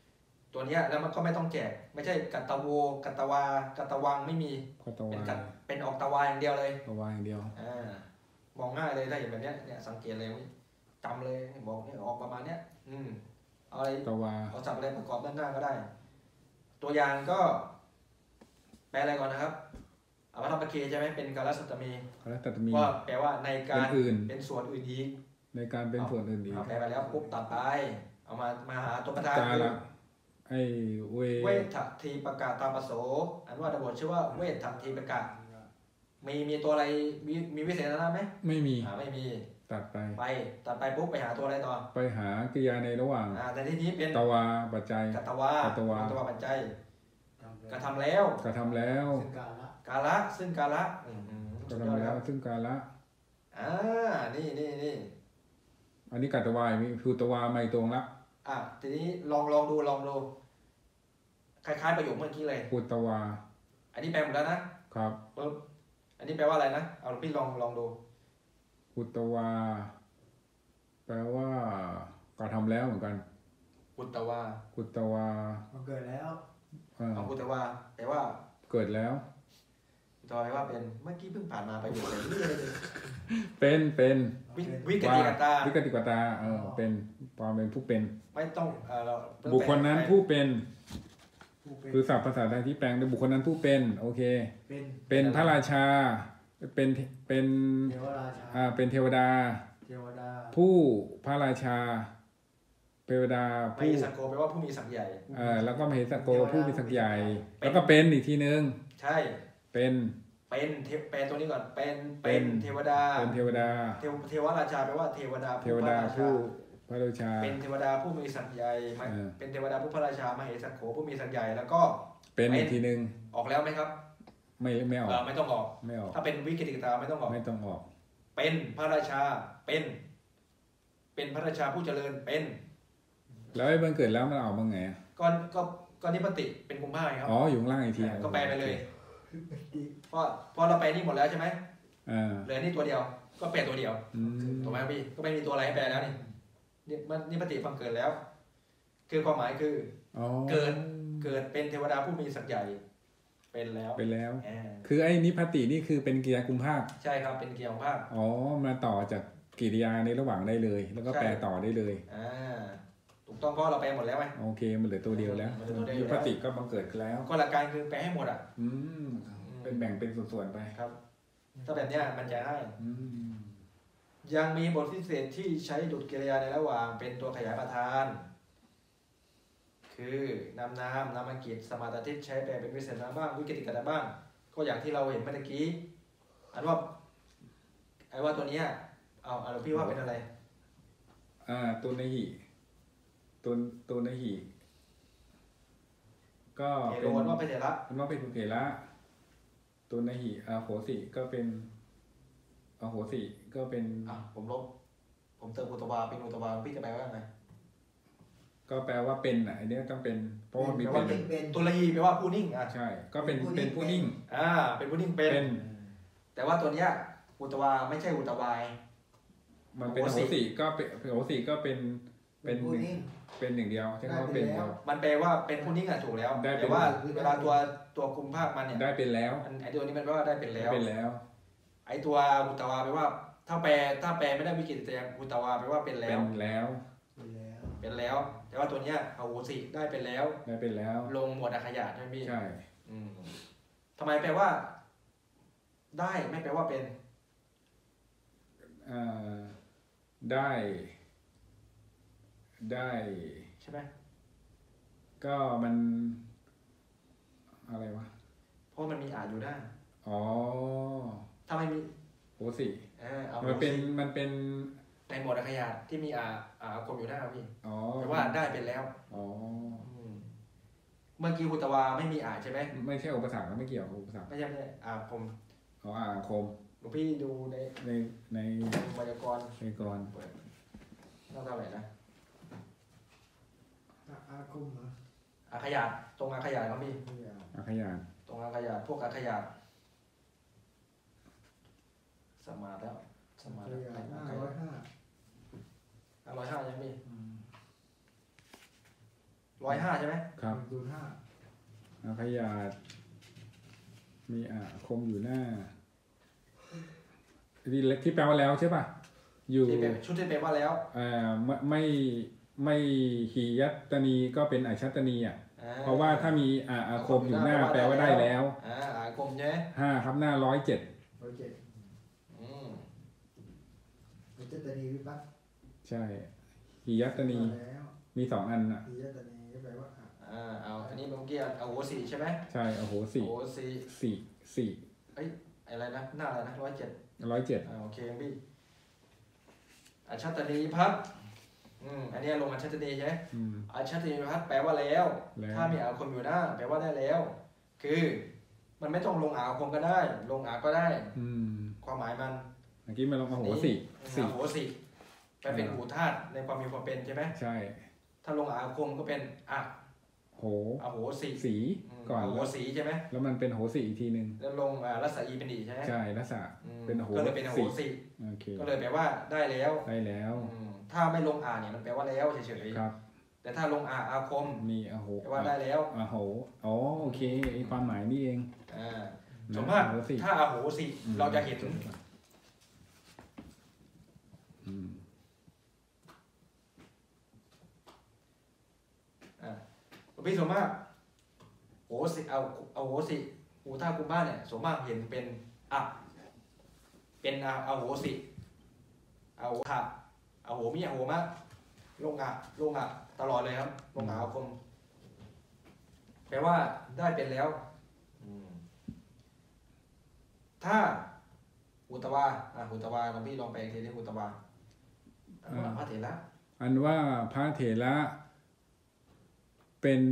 ตัวเนี้ยแล้วมันก็ไม่ต้องแจกไม่ใช่กัตตะโวกัตตะวากัตตะวังไม่มีก็ตะเป็นวากัตเป็นออกตะวาอย่างเดียวเลยตะวาอย่างเดียวอ่ามองง่ายเลยถ้าเห็นแบบเนี้ยเนี่ยสังเกตเลยจำเลยบอกเนี่ยออกประมาณเนี้ยอืมเอาอะไรตะวาเอาศัพท์อะไรประกอบด้านหน้าก็ได้ ตัวอย่างก็แปลอะไรก่อนนะครับอภัทรปเคใช่ไหมเป็นกาลสัตตมีแล้วตัดมีก็แปลว่าในการเป็นอื่นเป็นส่วนอื่นอีกในการเป็นส่วนอื่นอีกเอาแปลไปแล้วปุ๊บตัดไปเอามามาหาตัวประธานกาคือละไอเวเวททีปกาตาปโสอันว่าตบทชื่อว่าเวททีปกามีมีตัวอะไรมีมีวิเศษนะไหมไม่มีอ่าไม่มีตัดไปไปตัดไปปุ๊บไปหาตัวอะไรต่อไปหากริยาในระหว่างอ่าแต่ที่นี้เป็นตะวาปัจจัยกัตตวากัตตวากัตตวาปัจจัยทำเลยกระทำแล้วกระทำแล้วซึ่งการละกาละซึ่งกาละอืมอืมกระทำแล้วซึ่งกาละอ่านี่นี่นี่อันนี้กัตตวามีคือตะวาไม่ตรงละอ่ะทีนี้ลองลองดูลองดูคล้ายๆประโยคเมื่อกี้เลยปุตตวาอันนี้แปลหมดแล้วนะครับ ปุ๊บอันนี้แปลว่าอะไรนะเอาพี่ลองลองดูปุตตวา แปลว่ากระทำแล้วเหมือนกันกุตตวากุตตวามันเกิดแล้วเอ่อเอากุตตวาแปลว่าเกิดแล้วกุตตวาแปลว่าเป็นเมื่อกี้เพิ่งผ่านมาไปอยู่เลยนี่เลยเป็นเป็นวิวิกติกตาวิกติกตาเออเป็นความเป็นผู้เป็นไม่ต้องเออเราบุคคลนั้นผู้เป็นผู้เป็นคือศัพท์ภาษาไทยที่แปลงโดยบุคคลนั้นผู้เป็นโอเคเป็นเป็นพระราชา เป็นเป็นเทวราชาอ่าเป็นเทวดาเทวดาผู้พระราชาเทวดาไม่ผู้สังโกแปลว่าผู้มีศักย์ใหญ่เอ่อแล้วก็มเหสโกผู้มีศักย์ใหญ่ แล้วก็เป็นอีกทีนึงใช่เป็นเป็นเทแปลตัวนี้ก่อนเป็นเป็เป็นนเทวดาเป็นเทวดาเทวเทวราชาแปลว่าเทวดาเทวดาผู้ผู้พระราชาเป็นเทวดาผู้มีศักย์ใหญ่มาเออเป็นเทวดาผู้พระราชามเหสักโขผู้มีศักย์ใหญ่แล้วก็เป็นอีกทีนึงออกแล้วไหมครับไม่ไม่ออเอก อไม่ต้องออกไม่ออกถ้าเป็นวิกฤตตาไม่ต้องออกไม่ต้องออกเป็นพระราชาเป็น เป็นพระราชาผู้เจริญเป็นแล้วไอ้บังเกิดแล้วมันออกมาไงอะก็ก็ก็นิพติเป็นกุมภาพันธ์ครับอ๋ออยู่ข้างล่างอีกทีก็แปลไปเลยเป็นดีเพราะเพราะเราแปลนี่หมดแล้วใช่ไหมอ่าเหลือนี่ตัวเดียว ก็แปลตัวเดียวอืมถูกไหมครับพี่ก็ไม่มีตัวอะไรให้แปลแล้วนี่นี่มันนิพติฟังเกิดแล้ว คือความหมายคืออ๋อเกิด เกิดเป็นเทวดาผู้มีศักย์ใหญ่เป็นแล้วไปแล้วอ่าคือไอ้นิพพตินี่คือเป็นกิริยากุมภาคใช่ครับเป็นเกียรติของภาคอ๋อมาต่อจากกิริยาในระหว่างได้เลย แล้วก็ใช่แปลต่อได้เลยอ่าถูกต้องเพราะเราแปลหมดแล้วไหมโอเคมันเหลือตัวเดียวแล้วมันเหลือตัวเดียวนิพพติก็บังเกิดแล้วก็หลักการคือแปลให้หมดอ่ะอืมเป็นแบ่งเป็นส่วนๆไปครับ ถ้าแบบเนี้ยมันจะให้อืมยังมีบทพิเศษที่ใช้ดุจกิริยาในระหว่างเป็นตัวขยายประธาน คือนามนามนามกิจสมาตทิศใช้แปลเป็นวิเศษนาบ้างวิกฤติกตบ้าง ก็อย่างที่เราเห็นเมื่อกี้ อันว่าไอ้ว่าตัวเนี้ยเอาเอาพี่ว่าเป็นอะไรอ่าตัวในหิตัวตัวในหิก็เอเป็โรนนว่าเป็นเถระมันว่าเป็นกุเถระตัวในหิอาโหสิก็เป็นอาโหสิก็เป็นอ่ะผมลบผมเติมอุตบาเป็นอุตบาพี่จะแปลว่าไงก็แปลว่าเป็นอ่ะอันเนี้ยต้องเป็นเพราะว่ามีแปลเป็ว่าน เป็นเป็นตุลีแปลว่าผู้นิ่งอ่ะใช่ ก็เป็นเป็นผู้นิ่งอ่าเป็นผู้นิ่งเป็นเป็นแต่ว่าตัวเนี้ยอุตวาไม่ใช่อุตวายมันเป็นโหโหสิสิก็เป็นโหสิก็เป็นเป็เป็น นผู้นิ่งเป็นหนึ่งเดียวใช่ไหมว่าเป็นเดียวมันแปลว่าเป็นผู้นิ่งอ่ะถูกแล้วได้เป็นแต่ว่าเวลาตัวตัวคุมภาคมันเนี่ยได้เป็นแล้วอันไอตัวนี้มันแปลว่าได้เป็นได้แล้วเป็นแล้วไอตัวอุตวาแปลว่า ถ้าแปลถ้าแปลไม่ได้วิกฤตแต่อุตวาแปลว่าเป็นแล้เป็วนแล้วเป็นแล้วเป็นแล้ว แต่ว่าตัวเนี้ยอโหสิได้เป็นแล้วได้เป็นแล้วลงหมวดอักขยาใช่ไหมพี่ใช่อืมทำไมแปลว่า ได้ไม่แปลว่าเป็นอ่าได้ได้ใช่ไหมก็มันอะไรวะเพราะมันมีอาอยู่หน้าอ๋อถ้าไม่มีโหสิเออเอามันเป็นมันเป็นในหมวดอักขยาที่มีอาอาคมอยู่หน้าพี่อ๋อแปลว่าได้เป็นแล้วอ๋ออืมเมื่อกี้อุตวาไม่มีอาใช่ไหมไม่ใช่อุปสรรคนะไม่เกี่ยวกับอุปสรรคไม่ใช่ไม่ใช่อาคมอ๋ออ่าคมหลวงพี่ดูในในในไวยากรณ์ในกรเปิดหน้าเท่าไหร่นะอาอาคมเหรออาขยาดตรงอาขยาดครับพี่ไม่อยากอาขยานตรงอาขยาดพวกอาขยาดสมาธิแล้วสมาไม่ธิอยากแล้วห้าร้อยห้าห้าร้อยห้ายังพี่อืมร้อยห้าใช่ไหมครับหนึ่งศูนย์ห้าอาพยาธมีอาคมอยู่หน้าที่เล็กที่แปลว่าแล้วใช่ป่ะอยู่ที่เป็นชุดที่แปลว่าแล้วเอ่อไม่ไม่ไม่หียัตตนีก็เป็นอาชัตตนีอ่ะอ่เพราะว่าถ้ามีอาอาคมอยู่หน้าแปลว่าได้แล้วอ่าอาคมใช่ไหมห้าครับหน้าร้อยเจ็ดร้อยเจ็ดอืมวิจตนีวิปัสสใช่หียัตตนีแล้วมีสองอันอ่ะวิจตนีก็แปลว่าอ่ะอ่าเอาอันนี้เมื่อกี้เอาโหสีใช่ไหมใช่โอ้โหโอสี่โหสีสี่สี่เอ้ยอะไรนะหน้าอะไรนะร้อยเจ็ดร้อยเจ็ดอ่าโอเคพี่อาชัตตนีพัฒน์อืมอันนี้ลงอาชัตตนีใช่ไหมอืมอาชัตตนีพัฒน์แปลว่าแล้วแล้วถ้ามีอาคมอยู่หน้าแปลว่าได้แล้ว คือมันไม่ต้องลงอาคมก็ได้ ลงอาก็ได้อืมความหมายมันเมื่อกี้มาลงโอ้โหสี่สี่อาโหสิไปเป็นหูธาตุในความมีความเป็นใช่ไหมใช่ถ้าลงอาคมก็เป็นอะโหอโหสิสีมก่อนอโหสีใช่ไหมแล้วมันเป็นโหสีอีกทีหนึ่งแล้วลงอ่ารัศอีเป็นดีใช่ไหมใช่ลักษณะอืมเป็นโหก็เลยเป็นอโหสิโอเคก็เลยแปลว่าได้แล้วได้แล้วอืมถ้าไม่ลงอาเนี่ยมันแปลว่าแล้วเฉยครับๆแต่ถ้าลงอาอาคมมีอโหแปลว่าได้แล้วอโหอ๋อโอเคไอความหมายนี่เองอ่านะสมมติอโหสิถ้าอาโหสิอืมเราจะเห็นอืมอ่าพี่สมมติโหสิเอาเอาโหสิหูท่ากุมบ้านเนี่ยสมมติเห็นเป็นอะเป็นอาเอาโหสิเอาหะเอาโหมิเอาโหมะลงอะลงอะตลอดเลยครับลงอาอาคมแปลว่าได้เป็นแล้วอืมถ้าอุตวาอ่ะอุตวาลองพี่ลองไปทีนี้อุตวาอันว่าพระเถระอันว่าพระเถระเป็น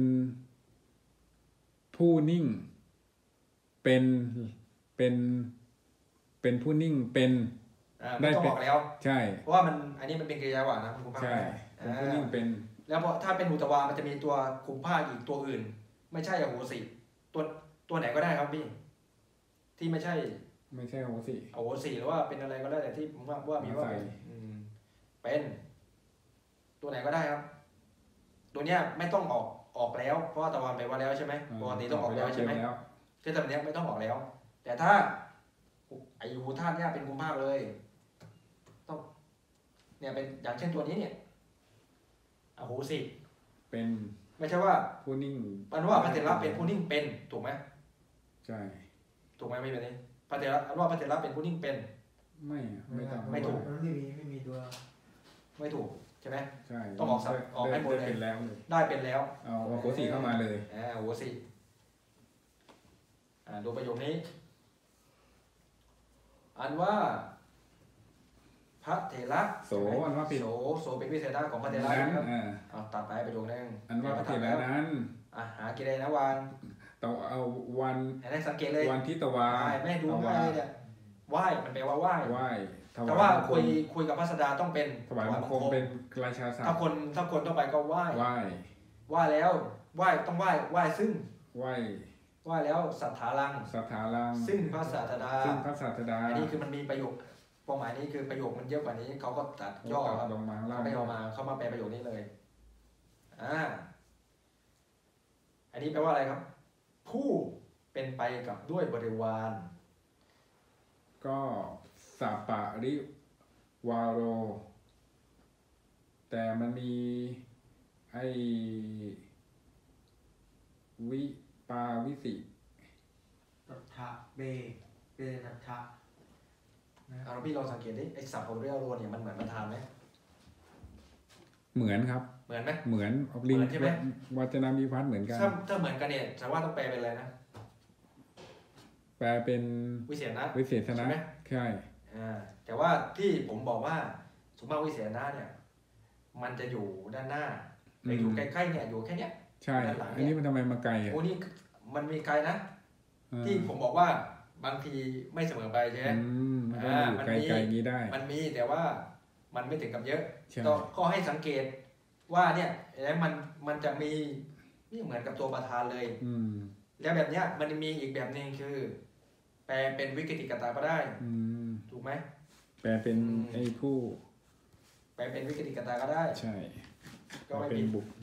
ผู้นิ่ง เป็นเป็นเป็นผู้นิ่งเป็นอ่าได้ไม่ต้องเป็นบอกแล้วใช่เพราะว่ามันอันนี้มันเป็นกริยาหวานนะคุณภาคใช่เป็นผู้นิ่งเป็นแล้วพอถ้าเป็นอุตวามันจะมีตัวคุมภาคอีกตัวอื่น ไม่ใช่อโหสิตัวตัวไหนก็ได้ครับพี่ที่ไม่ใช่ไม่ใช่โหสิอโหสิหรือว่าเป็นอะไรก็ได้แต่ที่ผมว่าว่ามีว่าเป็นใส่อืมเป็น ตัวไหนก็ได้ครับ ตัวเนี้ยไม่ต้องออกออกแล้วเพราะว่าตะวันไปว่าแล้วใช่ไหมปกติต้องออกแล้วใช่ไหมแล้วที่ตำเนี้ยไม่ต้องออกแล้ว แต่ถ้าไอหูธาตุเนี่ยเป็นคุมภาคเลย ต้อง เนี่ยเป็นอย่างเช่นตัวนี้เนี่ยอโหสิเป็นไม่ใช่ว่าผู้นิ่งอันว่าพระเถระเป็นผู้นิ่งเป็นถูกไหมใช่ถูกไหมไม่แบบนี้พระเถระอันว่าพระเถระเป็นผู้นิ่งเป็นไม่อะไม่ต้องไม่ถูกมันไม่มีไม่มีตัวไม่ถูกใช่ไหมใช่ต้องออกสับออกให้หมดเลยเป็นแล้วเลยได้เป็นแล้วเอาเอาโหสิเข้ามาเลยอ่าโหสิอ่าดูประโยคนี้ อันว่า พระเถระโสอันว่าเป็นโสโสเป็นวิเศษของพระเถระนั้นนะครับอ่าเอาตัดไปประโยคนึงอันว่าพระเถระนั้นอ่ะหากิเลสนะวางต้องเอาวันให้ได้สังเกตเลยวันทิตวาไหว้ไม่ให้ดูเอาง่ายเลยเนี่ยไหว้มันแปลว่าไหว้ไหว้ถแต่วายว่าบังคุยคุยกับพระสดาต้องเป็นถวายบังคมเป็นราชาศัพถ้าท์คนถ้าคนต้องไปก็ไหว้ไหว้ไหว้แล้วไหว้ต้องไหว้ไหว้ซึ่งไหว้ไหว้แล้วสัทธาลังสัทธาลังซึ่งพระศาสดาซึ่งพระศาสดาอันนี้คือมันมีประโยคความหมายนี้คือประโยคมันเยอะกว่านี้เขาก็ตัดย่อครับลงมาข้างล่าเขางไม่เอามาเขามาแปลประโยคนี้เลยอ่าอันนี้แปลว่าอะไรครับ ผู้เป็นไปกับด้วยบริวารก็สัปปะริวาโร แต่มันมีไอวิปาวิสิตัทธะเบเบตัทธะนะเอาเราพี่ลองสังเกตดิไอ้สับของเรียวโรเนี่ยมันเหมือนประธานไหมเหมือนครับเหมือนไหมเหมือนลิงเหมือนใช่ไหมวัจนามีพัฒน์เหมือนกันถ้าถ้าเหมือนกันเนี่ยแสดงว่าต้องแปลเป็นอะไรนะแปลเป็นวิเศษนะวิเศษนะใช่ไหมใช่อ่าแต่ว่าที่ผมบอกว่าสมมติวิเศษนะเนี่ย มันจะอยู่ด้านหน้าแต่อยู่ใกล้ๆเนี่ยอยู่แค่เนี้ยใช่ด้านหลังเนี่ยอันนี้มันทำไมมาไกลอ่ะโอ้นี่มันมีไกลนะอ่าที่ผมบอกว่าบางทีไม่เสมอไปใช่ไหมอืมมันก็อยู่ไกลๆอย่างนี้ได้มันมีแต่ว่ามันไม่ถึงกับเยอะใช่ต้องก็ให้สังเกตว่าเนี่ยแล้วมันมันจะมีนี่เหมือนกับตัวประธานเลยอืมแล้วแบบเนี้ยมันมีอีกแบบหนึ่งคือ แปลเป็นวิกฤติกตาก็ได้อืมถูกไหมแปลเป็นอืมไอ้ผู้แปลเป็นวิกฤติกตาก็ได้ใช่ก็ไม่เป็นผิดบุกอ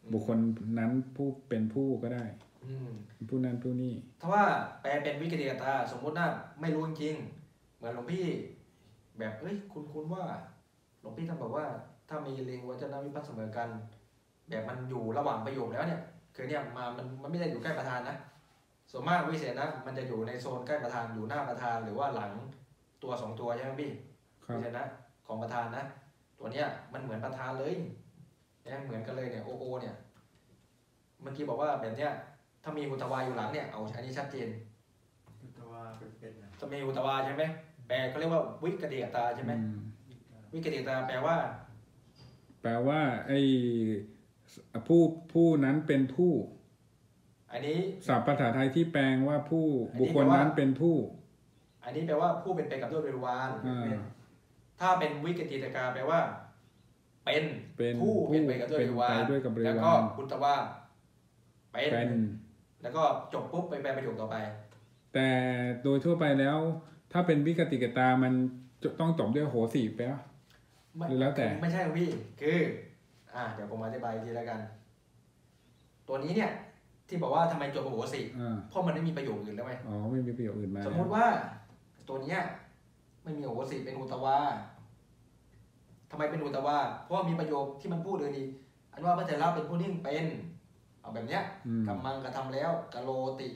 บุคคลนั้นผู้เป็นผู้ก็ได้อืมผู้นั้นผู้นี้ถ้าว่าแปลเป็นวิกฤตตาสมมติว่าไม่รู้จริงๆเหมือนหลวงพี่ แบบเอ้ยคุณคุณว่าหลวงพี่ท่านบอกว่า ถ้ามีลิงวัจนวิพัฒน์เสมอกัน แบบมันอยู่ระหว่างประโยคแล้วเนี่ยคือเนี่ยมามันมันไม่ได้อยู่ใกล้ประธานนะส่วนมากวิเศษนะมันจะอยู่ในโซนใกล้ประธานอยู่หน้าประธานหรือว่าหลังตัวสองตัวใช่ไหมพี่ครับวิเศษนะของประธานนะ ตัวเนี้ยมันเหมือนประธานเลยเนี่ยเหมือนกันเลยเนี่ยโอโอเนี่ยเมื่อกี้บอกว่าแบบเนี้ยถ้ามีอุตวาอยู่หลังเนี่ยเอาอันนี้ชัดเจนตัวเป็นๆนะจะมีอุตวาใช่ไหมแปลเขาเรียกว่าวิกฤตตาใช่ไหมอืมวิกฤตตาแปลว่าแปลว่าไอ้ผู้ผู้นั้นเป็นผู้อันนี้ศัพท์ภาษาไทยที่แปลงว่าผู้อันนี้บุคคลแปลว่านั้นเป็นผู้อันนี้แปลว่าผู้เป็นไปกับด้วยบริวารอ่าถ้าเป็นวิกฤตกาแปลว่า เป็นเป็นผู้ผู้เป็นไปกับด้วยบริวารเป็นไปด้วยกับบริวารแล้วก็อุตวาเป็นเป็นแล้วก็จบปุ๊บไปแปลประโยคต่อไปแต่โดยทั่วไปแล้ว ถ้าเป็นวิกติกตามันจะต้องจบด้วยโหสีไปปะไม่แล้วแต่ไม่ใช่ครับพี่ คือ อ่า เดี๋ยวผมอธิบายอีกทีแล้วกัน ตัวนี้เนี่ย ที่บอกว่าทำไมจบกับโหสิอ่าเพราะมันไม่มีประโยคอื่นแล้วไหมอ๋อไม่มีประโยคอื่นมาสมมุติว่า ตัวเนี้ยไม่มีโหสิเป็นอุตวาทำไมเป็นอุตวาเพราะว่ามีประโยคที่มันพูดเลยดี อันว่าพระเถระเป็นผู้นิ่งเป็น เอาแบบเนี้ยอืมกำมังกระทำแล้วกะโลติ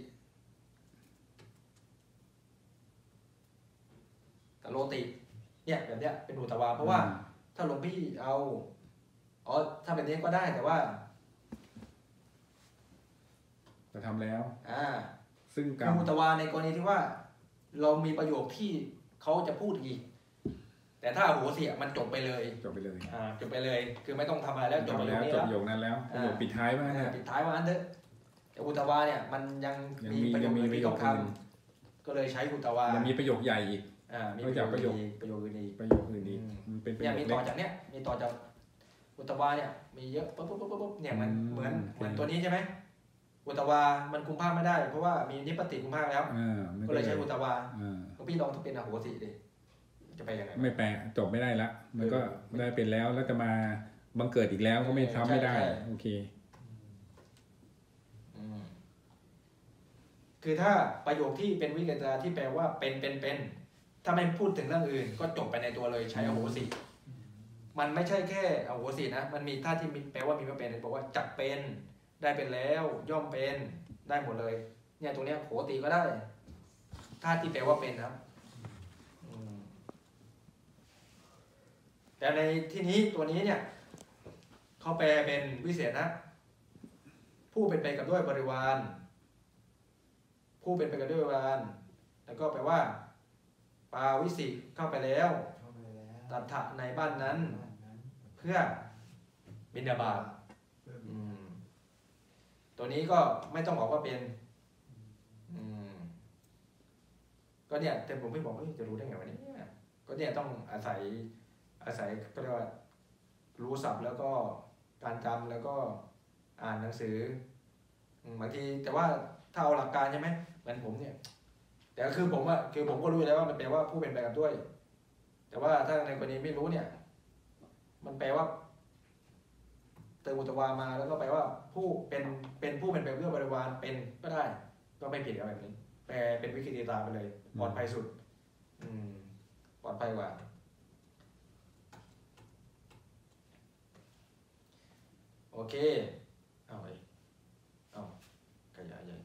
กะโลติ เนี่ยแบบเนี้ยเป็นอุตวาเพราะว่า ถ้าหลวงพี่เอา อ๋อ ถ้าเป็นนี้ก็ได้แต่ว่าจะทำแล้วอ่าซึ่งกรคืรอมอุตวาในกรณีที่ว่า เรามีประโยคที่เขาจะพูดอีก แต่ถ้าโหสิอ่ะมันจบไปเลยจบไปเลยอ่า จบไปเลย คือไม่ต้องทำอะไรแล้วจบประทำโยแล้คว นี้จบแล้วประโยคนั้นแล้วประโยคอ่าปิดท้ายว่าอ่าเนี่ยปิดท้ายว่าอันเถอะแต่อุตวาเนี่ยมันยังยังมีมีประโยยัคงมีอื่นประที่โยต้คองทอื่นำก็เลยใช้อุตวายังมีประโยคใหญ่อีกอ่า มีนอกจากประโยคอีกประโยคอื่นอีกประโยคอื่นอีกอืมมันเป็นประเนี่โยยคมีเล็ต่อก จากเนี้ยมีต่อจากอุตวาเนี่ยมีเยอะปุ๊บปุ๊บปุ๊บปุ๊บเนี่ยมันอืมเหมือนโอเคเหมือนตัวนี้ใช่ไหมอุตวามันคุมภาคไม่ได้ เพราะว่ามีนิพพติคุมภาคแล้วอ่ามันก็เลยใช้อุตวาอ่าหลวงพี่ลองถ้าเป็นอโหสิดิจะไปยังไงวะไม่แปลจบไม่ได้ละมันก็เออได้เป็นแล้วแล้วจะมาบังเกิดอีกแล้วก็ไม่เออทำไม่ได้ใช่ใช่โอเคอืมคือถ้าประโยคที่เป็นวิกฤตาที่แปลว่าเป็นเป็นเป็นถ้าไม่พูดถึงเรื่องอื่น ก็จบไปในตัวเลยใช้อโหสิ มันไม่ใช่แค่อโหสินะ มันมีท่าที่มีแปลว่ามีมาเป็นบอกว่าจักเป็นได้เป็นแล้วย่อมเป็นได้หมดเลย เนี่ยตรงเนี้ยโหติก็ได้ท่าที่แปลว่าเป็นครับอืมแต่ในที่นี้ตัวนี้เนี่ยเขาแปลเป็นวิเศษนะ ผู้เป็นไปกับด้วยบริวาร ผู้เป็นไปกับด้วยบริวาร แล้วก็แปลว่า ปาวิสิเข้าไปแล้วเข้าไปแล้วตัทธะในบ้านนั้นบ้านนั้นเพื่อบิณฑบาตเพื่ออืมตัวนี้ก็ไม่ต้องบอกว่าเป็น อืมก็เนี่ยแต่ผมไม่บอกว่าจะรู้ได้ไงวะเนี่ยก็เนี่ยต้องอาศัยอาศัยก็เรียกว่ารู้ศัพท์แล้วก็การจำแล้วก็อ่านหนังสืออืมบางทีแต่ว่าถ้าเอาหลักการใช่ไหมเหมือนผมเนี่ย แต่คือผมอะคือผมก็รู้อยู่แล้วว่ามันแปลว่าผู้เป็นไปกับด้วย แต่ว่าถ้าในกรณีไม่รู้เนี่ย มันแปลว่าเติมอุตวามาแล้วก็แปลว่า ผู้เป็นเป็นผู้เป็นไปเพื่อบริวารเป็นก็ได้ ก็ไม่ผิดกับแบบนี้ แปลเป็นวิกฤตตาไปเลยปลอดภัยสุด อืมปลอดภัยกว่า โอเคเอาไปเอาขยายใหญ่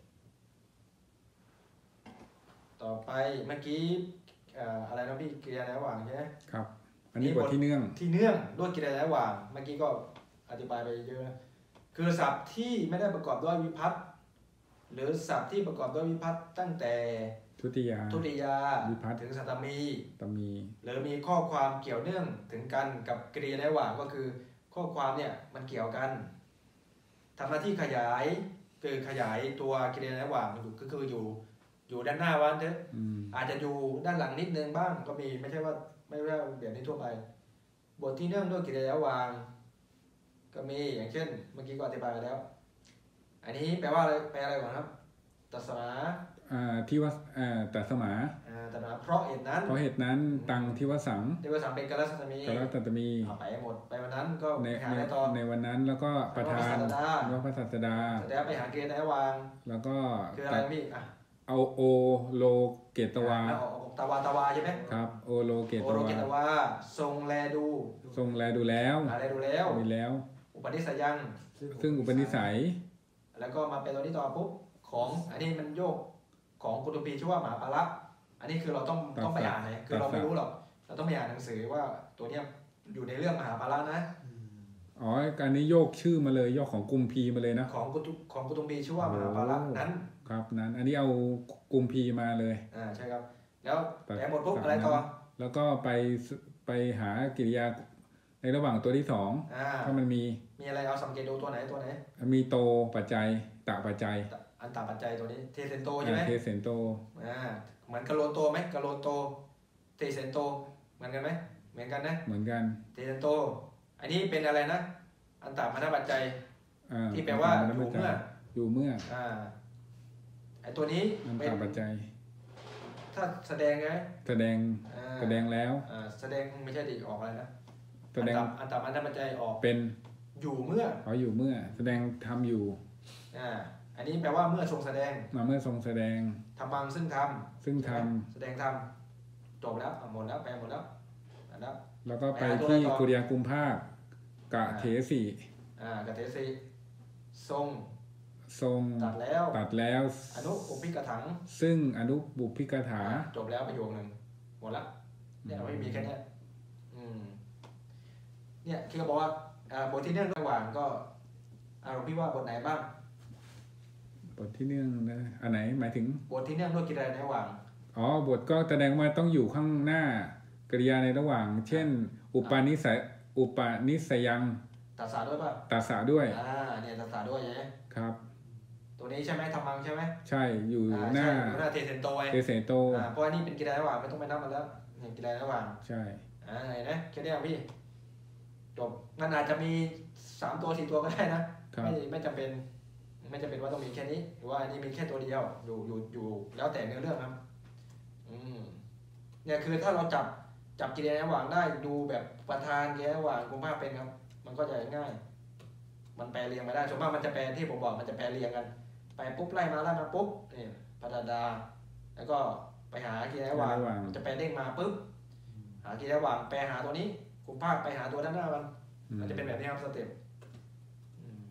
ต่อไปเมื่อกี้เอ่ออะไรนะพี่กิริยาระหว่างใช่ไหมครับ อันนี้บทที่เนื่องที่เนื่องด้วยกิริยาระหว่างเมื่อกี้ก็อธิบายไปเยอะนะคือศัพท์ที่ไม่ได้ประกอบด้วยวิภัตติหรือศัพท์ที่ประกอบด้วยวิภัตติตั้งแต่ทุติยาทุติยาวิภัตติถึงสัตตมีตมีหรือมีข้อความเกี่ยวเนื่องถึงกันกับกิริยาระหว่างก็คือ ข้อความเนี่ยมันเกี่ยวกันทำหน้าที่ขยายคือขยายตัวกิริยาระหว่างอยู่ก็คืออยู่อยู่ด้านหน้าวันเถอะอืมอาจจะอยู่ด้านหลังนิดนึงบ้างก็มีไม่ใช่ว่าไม่ใช่ว่าแบบนี้ทั่วไป บทที่เนื่องด้วยกิริยาวาง ก็มีอย่างเช่น เมื่อกี้ก็อธิบายไปแล้ว อันนี้แปลว่าอะไรแปลอะไรก่อนครับตัสมาอ่าที่ว่าอ่าแต่สมาอ่านันตนาเพราะเหตุนั้นเพราะเหตุนั้นตังทิวสังเทวสังเป็นกัลสัตมีกรตัตมีเอาไปหมดไปวันนั้นก็ในไปหาในอะไรต่อในวันนั้นแล้วก็ประทานว่าพระศาสดาแล้วไปหาเกณฑ์ไหนวางแล้วก็คืออะไรพี่อ่ะเอาโอโลเกตวาเอาเอาตาวาตาวาใช่ไหมครับโอโลเกโอตโรวาเกตวาทรงแลดูทรงแลดูแล้วอะไรดูแล้วมีแล้วอุปนิสัยยังซึ่งอุปนิสัยแล้วก็มาเป็นตัวนี้ต่อปุ๊บของอันนี้มันโยกของกุตุปีชื่อว่าหมาปาระอันนี้คือเราต้องต้องไปอ่านนะคือเราไม่รู้หรอกเราต้องไปอ่านหนังสือว่าตัวเนี้ยอยู่ในเรื่องมหาปาระนะอ๋อการนี้โยกชื่อมาเลยโยกของกุมพีมาเลยนะของกุตุของกุตุปีชื่อว่ามหาปาระนั้นครับนั้นอันนี้เอากุมพีมาเลยอ่าใช่ครับแล้วแปลหมดปุ๊บอะไรต่อแล้วก็ไปไปหากิริยาในระหว่างตัวที่สองอ่าถ้ามันมีมีอะไรเอาสังเกตดูตัวไหนตัวไหนมีโตปัจจัยตะปัจจัยอันตาปัจจัยตัวนี้เทเซนโตใช่ไหมเทเซนโตอ่าเหมือนกะโลนโตไหมกะโลนโตเทเซนโตเหมือนกันไหมเหมือนกันนะเหมือนกันเทเซนโตอันนี้เป็นอะไรนะอันตาพนปัจจัยอ่าที่แปลว่าอยู่เมื่ออยู่เมื่ออ่าไอตัวนี้อันเป็นตาปัจจัยถ้าแสดงไงแสดงอ่าแสดงแล้วอ่าแสดงไม่ใช่ดิออกอะไรนะแสดงอันตาอันตาพนปัจจัยออกเป็นอยู่เมื่อเขาอยู่เมื่อแสดงทำอยู่อ่าอันนี้แปลว่าเมื่อทรงแสดงมาเมื่อทรงแสดงทำบังซึ่งทซึ่งำทแสดงทำจบแล้วอ่ะหมดแล้วแปลหมดแล้วอ่านแล้วำแล้วก็ไปไปหาตัวที่อะไรต่อกุริยากุมภาคกะอ่าเทสีอ่ากเทสีทรงทรงตัดแล้วตัดแล้วอนุอุปิกถังซึ่งอนุบุพพิกถาอ่ะจบแล้วประโยคหนึ่งหมดละเนี่ยเราไม่มีแค่เนี้ยอืมเนี่ยคือเขาบอกว่าอ่าบทที่เนื่องระหว่างก็อ่าหลวงพี่ว่าบทไหนบ้างบทที่เนื่องนะอันไหนหมายถึงบทที่เนื่องด้วยกิริยาในระหว่างอ๋อบทก็แสดงว่าต้องอยู่ข้างหน้ากริยาในระหว่าง เช่น อุปาณิสัยอุปาณิสยังตัดสาด้วยป่ะตัสสะด้วยอ่าเนี่ยตัดสาด้วยใช่ไหมครับตัวนี้ใช่ไหมทำมังใช่ไหมใช่อยู่อ่าหน้าใช่อยู่หน้าเทเซนโตไว้เทเสโตอ่าเพราะว่านี่เป็นกิริยาในระหว่างไม่ต้องไปนับมันแล้วเนี่ยกิริยาในระหว่างใช่อ่าเห็นไหมแค่นี้พี่จบมันอาจจะมีสามตัวสี่ตัวก็ได้นะครับ ไม่ไม่จำเป็นไม่จำเป็นว่าต้องมีแค่นี้หรือว่าอันนี้มีแค่ตัวเดียวอยู่อยู่อยู่แล้วแต่เนื้อเรื่องครับอืมเนี่ยคือถ้าเราจับจับกิริยาในระหว่างได้ดูแบบประธานกิริยาในระหว่างกุมภาพเป็นครับ มันก็จะง่าย มันแปลเรียงมาได้ส่วนมากมันจะแปลที่ผมบอกมันจะแปลเรียงกันไปปุ๊บไล่มาไล่มาปุ๊บนี่ปดาดา แล้วก็ไปหากิริยาในระหว่างมันจะแปลเด้งมาปุ๊บหากิริยาในระหว่างแปลหาตัวนี้กุมภาพไปหาตัวด้านหน้ามันอืมมันจะเป็นแบบนี้ครับสเต็ปอืม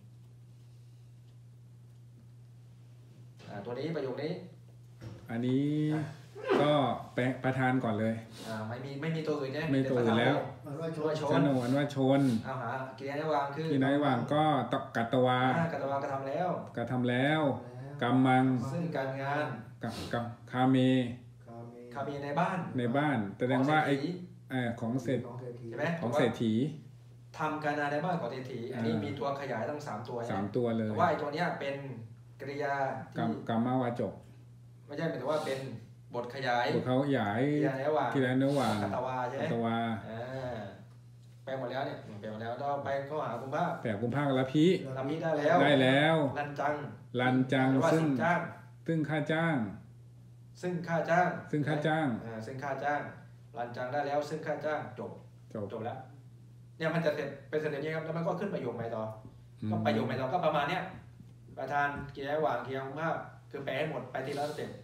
อ่าตัวนี้ประโยคนี้อันนี้ก็แปะประธานก่อนเลยอ่าไม่มีไม่มีตัวอื่นใช่ไหมไม่ตัวอื่นแล้วมันว่าชตัวนชชนนวันว่าชนเอาหากิริยาในระหว่างคือที่ในระหว่างก็ตะกัตตวาอ่ากตวากระทำแล้วกระทำแล้วแล้วกำมังซึ่งการงานกับกับคาเมคาเมคามีในบ้านในบ้านแสดงว่าไอ้ขเศรษฐีเอ่อของเศรษฐของเศรษฐีใช่ไหมของเศรษฐีทำการงานในบ้านของเศรษฐีอันนี้อ่ามีมีตัวขยายตั้งสามตัวสามนะตัวเลยแต่ว่าไอ้ตัวเนี้ยเป็นกริยากัที่มกัมมาวาจกไม่ใช่หมายถึงว่าเป็นบทขยายพวกเขาขยายกริยาในระหว่างที่แล้วระหว่างกัตวาใช่ไหมกัตตวาอ่าแปลหมดแล้วเนี่ยแปลหมดแล้วเราไปเข้าหาคุณภาพแต่กุมภาคละพิทำนี้ได้แล้วได้แล้วรันจังรันจังหรือว่าซึ่งสินจ้างซึ่งค่าจ้างซึ่งค่าจ้างซึ่งค่าจ้างอ่าซึ่งค่าจ้าง รันจังได้แล้ว ซึ่งค่าจ้างจบจบจบแล้ว เนี่ยมันจะเสร็จเป็นเสร็จอย่างนี้ครับแล้วมันก็ขึ้นประโยคใหม่ต่ออืมก็ประโยคใหม่ต่อก็ประมาณเนี้ยประธานกิริยาระหว่างกิริยาคุณภาพคือแปลให้หมดไปทีละสเต็ป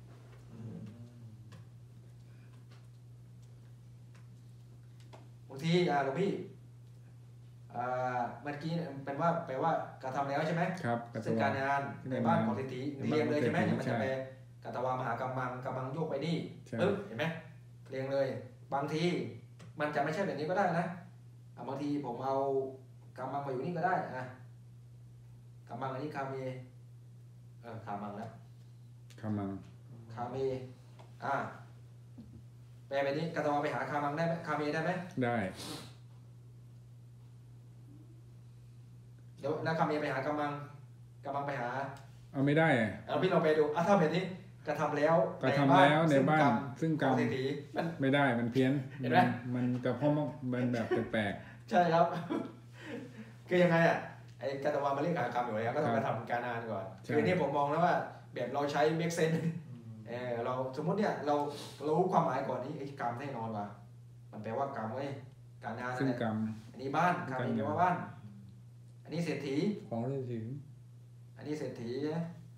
บางทีอ่าหลวงพี่อ่าเมื่อกี้เนี่ยเป็นว่าแปลว่ากระทำแล้วใช่ไหมครับกัตตซึ่งวาการงานในบ้านของเศรษฐีในบ้านเรียงเลยใช่ไหมของมันเศรษฐีจะแปลกัตวามหากำมังกำมังโยกไปนี่ใช่ปึ๊บเห็นไหมเรียงเลย บางทีมันจะไม่ใช่แบบนี้ก็ได้นะอ่ะบางทีผมเอากำมังมาอยู่นี่ก็ได้นะกำมังอันนี้คาเมเออคามังแล้วคำมังคาเมอ่าแปลแบบนี้กัตวาไปหาคามังได้ไหมคาเมได้ไหมได้เดี๋ยวแล้วคาเมไปหากำมังกำมังไปหาเอาไม่ได้อะเอาพี่ลองไปดูอ่ะถ้าแบบนี้กระทำแล้วกระทำแล้วในบ้านซึ่ซึ่งงกกรรรรมมของเศรษฐีมันไม่ได้มันเพี้ยนเห็นไหมมันมันกระเพาะมันแบบแปลกใช่ครับ คือยังไงอ่ะไอ้กัตวามาเรียกหากรรมอยู่แล้วก็ต้องครัไปบทำการงานก่อนใช่คือนี่ผมมองแล้วว่าแบบเราใช้เมกเซนอืมเอออเราสมมติเนี่ยเราเรารู้ความหมายก่อนนี้ไอ้กรรมแน่นอนว่ะมันแปลว่ากรรมเว้ยการงานซึ่งเนี่ยกรรมอันนี้บ้านกรรมนี่แปลว่าบ้าน อันนี้เศรษฐีของเรื่องถึงอันนี้เศรษฐีใช่ไหม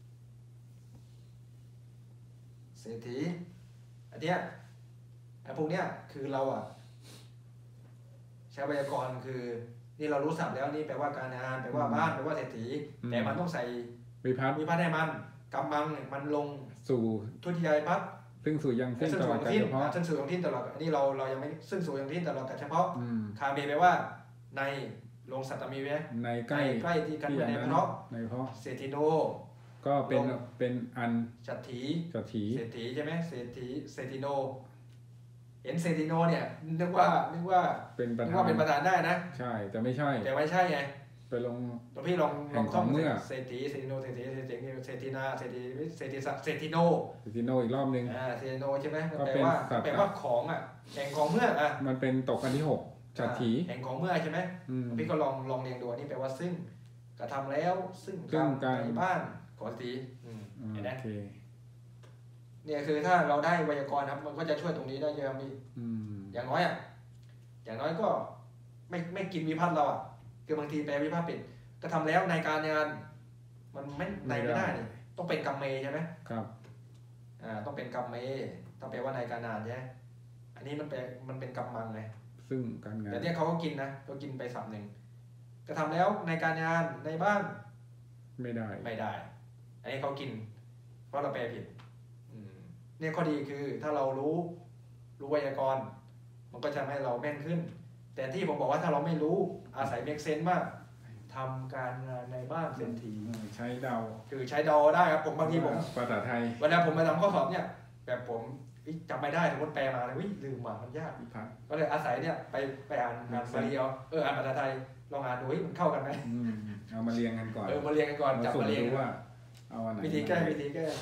เศรษฐีอันเนี้ยไอ้พวกเนี้ยคือเราอ่ะใช้ไวยากรณ์คือนี่เรารู้ศัพท์แล้วนี่แปลว่าการงานแปลว่าบ้านแปลว่าเศรษฐีแต่มันต้องใส่วิพัฒน์มีพัฒน์ให้มันกำมังเนี่ยมันลงสู่ทุติยายพัฒน์ซึ่งสู่ยังเส้นซึ่งต่สู่อยังกันทิ้นเฉพาะซึ่งสู่ยังทิ้นตลอดอันนี้เราเรายังไม่ซึ่งสู่ยังทิ้นตลอดกันเฉพาะอืมคาเมแปลว่าในลงสัตตมีเวะในใกล้ใกล้ที่กันที่ไปอันในนั้นเพราะในเพราะเศรษฐีโนก็เป็นลงเป็นอันจัตถีจัตถีเศรษฐีใช่ไหมเศรษฐีเศรษฐีโน เห็นเศรษฐีโนเนี่ยนึกว่านึกว่าเป็นประนึกธาว่าน เป็นประธานได้นะใช่แต่ไม่ใช่แต่ไม่ใช่ไงไปลงหลวงพี่ลองลองแห่งของเมื่อเศรษฐีเศรษฐีโนเศรษฐีเศรษฐีเศรษฐีนาเศรษฐีเศรษฐีศักดิ์เศรษฐีโนสิโนอีกรอบนึงอ่าเศรษฐีโนใช่ไหมมันก็แปลเป็นว่าสัตว์แปลว่าของอ่ะแห่งของเมื่ออ่ะมันเป็นตกอันที่หกจัตถีแห่งของเมื่อใช่ไหมอืมพี่ก็ลองลองเรียงดูอันนี้แปลว่าซึ่งกระทำแล้วซึ่งซึ่งการในบ้านของสตรีอืมอืมเห็นไหมโอเคเนี่ยคือถ้าเราได้ไวยากรณ์ครับมันก็จะช่วยตรงนี้ได้เยอะมีอืมอย่างน้อยอ่ะอย่างน้อยก็ไม่ไม่กินวิพัฒน์เราอ่ะคือบางทีแปลวิพัฒน์เป็นกระทำแล้วในการงานมันไม่ในไม่ได้นี่ต้องเป็นกรรมเมใช่ไหมครับอ่าต้องเป็นกรรมเมต้องแปลว่าในการงานใช่ไหมอันนี้มันแปลมันเป็นกรรมังไงซึ่งการงานแต่เนี่ยเขาก็กินนะก็กินไปสับหนึ่งกระทำแล้วในการงานในบ้านไม่ได้ไม่ได้ อันนี้เขากิน เพราะเราแปลผิดอืมเนี่ยข้อดีคือถ้าเรารู้รู้ไวยากรณ์มันก็จะทำให้เราแม่นขึ้น แต่ที่ผมบอกว่าถ้าเราไม่รู้อาศัยเมกเซนว่าทำการงานในบ้านเศรษฐีใช้เดาคือใช้ดอได้ครับผมบางทีผมภาษาไทยเวลาผมไปทำข้อสอบเนี่ยแบบผมเอ้ยจำไม่ได้สมมติแปลมาเลยวิลืมว่ะมันยากวิพัฒน์ก็เลยอาศัยเนี่ยไปไปอ่านอ่านบาลีเอาเอออ่านภาษาไทยลองอ่านดูเฮ้ยมันเข้ากันไหมอืมเอามาเรียงกันก่อนเออมาเรียงกันก่อนจับสุ่มมาเรียงดูว่าเอาอันไหนวิธีแก้วิธีแก้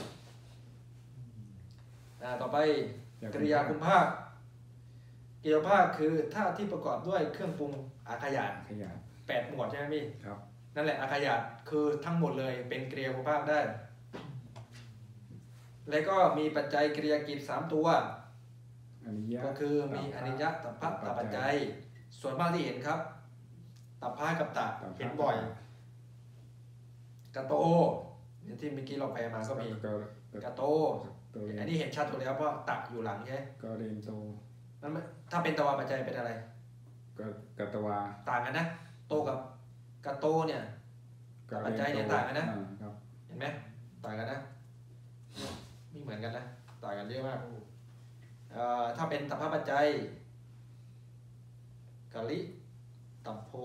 อ่าต่อไปอยกริยาคุมภาคกริยาภาคคือท่าที่ประกอบด้วยเครื่องปรุงอาขยานขยายแปดหมวดใช่ไหมพี่ครับนั่นแหละอาขยานคือทั้งหมดเลยเป็นกริยาคุมภาคได้ แล้วก็มีปัจจัยกริยากิจสามตัวอนิยะก็คือมีอนิยะตัพพะตัปัจจัย ส่วนมากที่เห็นครับ ตัพพะกับตะตัพพะเห็นบ่อยกะโตเนี่ยที่เมื่อกี้เราแปลมาก็มีก็กะโตตัวเรียนอันนี้เห็นชัดอยู่แล้วเพราะตะอยู่หลังใช่ไหมก็เรียนโตนั่นไม่ถ้าเป็นตวาปัจจัยเป็นอะไรก็กัตวาต่างกันนะ โตกับกะโตเนี่ยก็ปัจจัยเนี่ยต่างกันนะอ่ครับเห็นไหมต่างกันนะไม่เหมือนกันนะต่างกันเยอะมากเอ่อถ้าเป็นตัพพะปัจจัยกะลิตัพโพ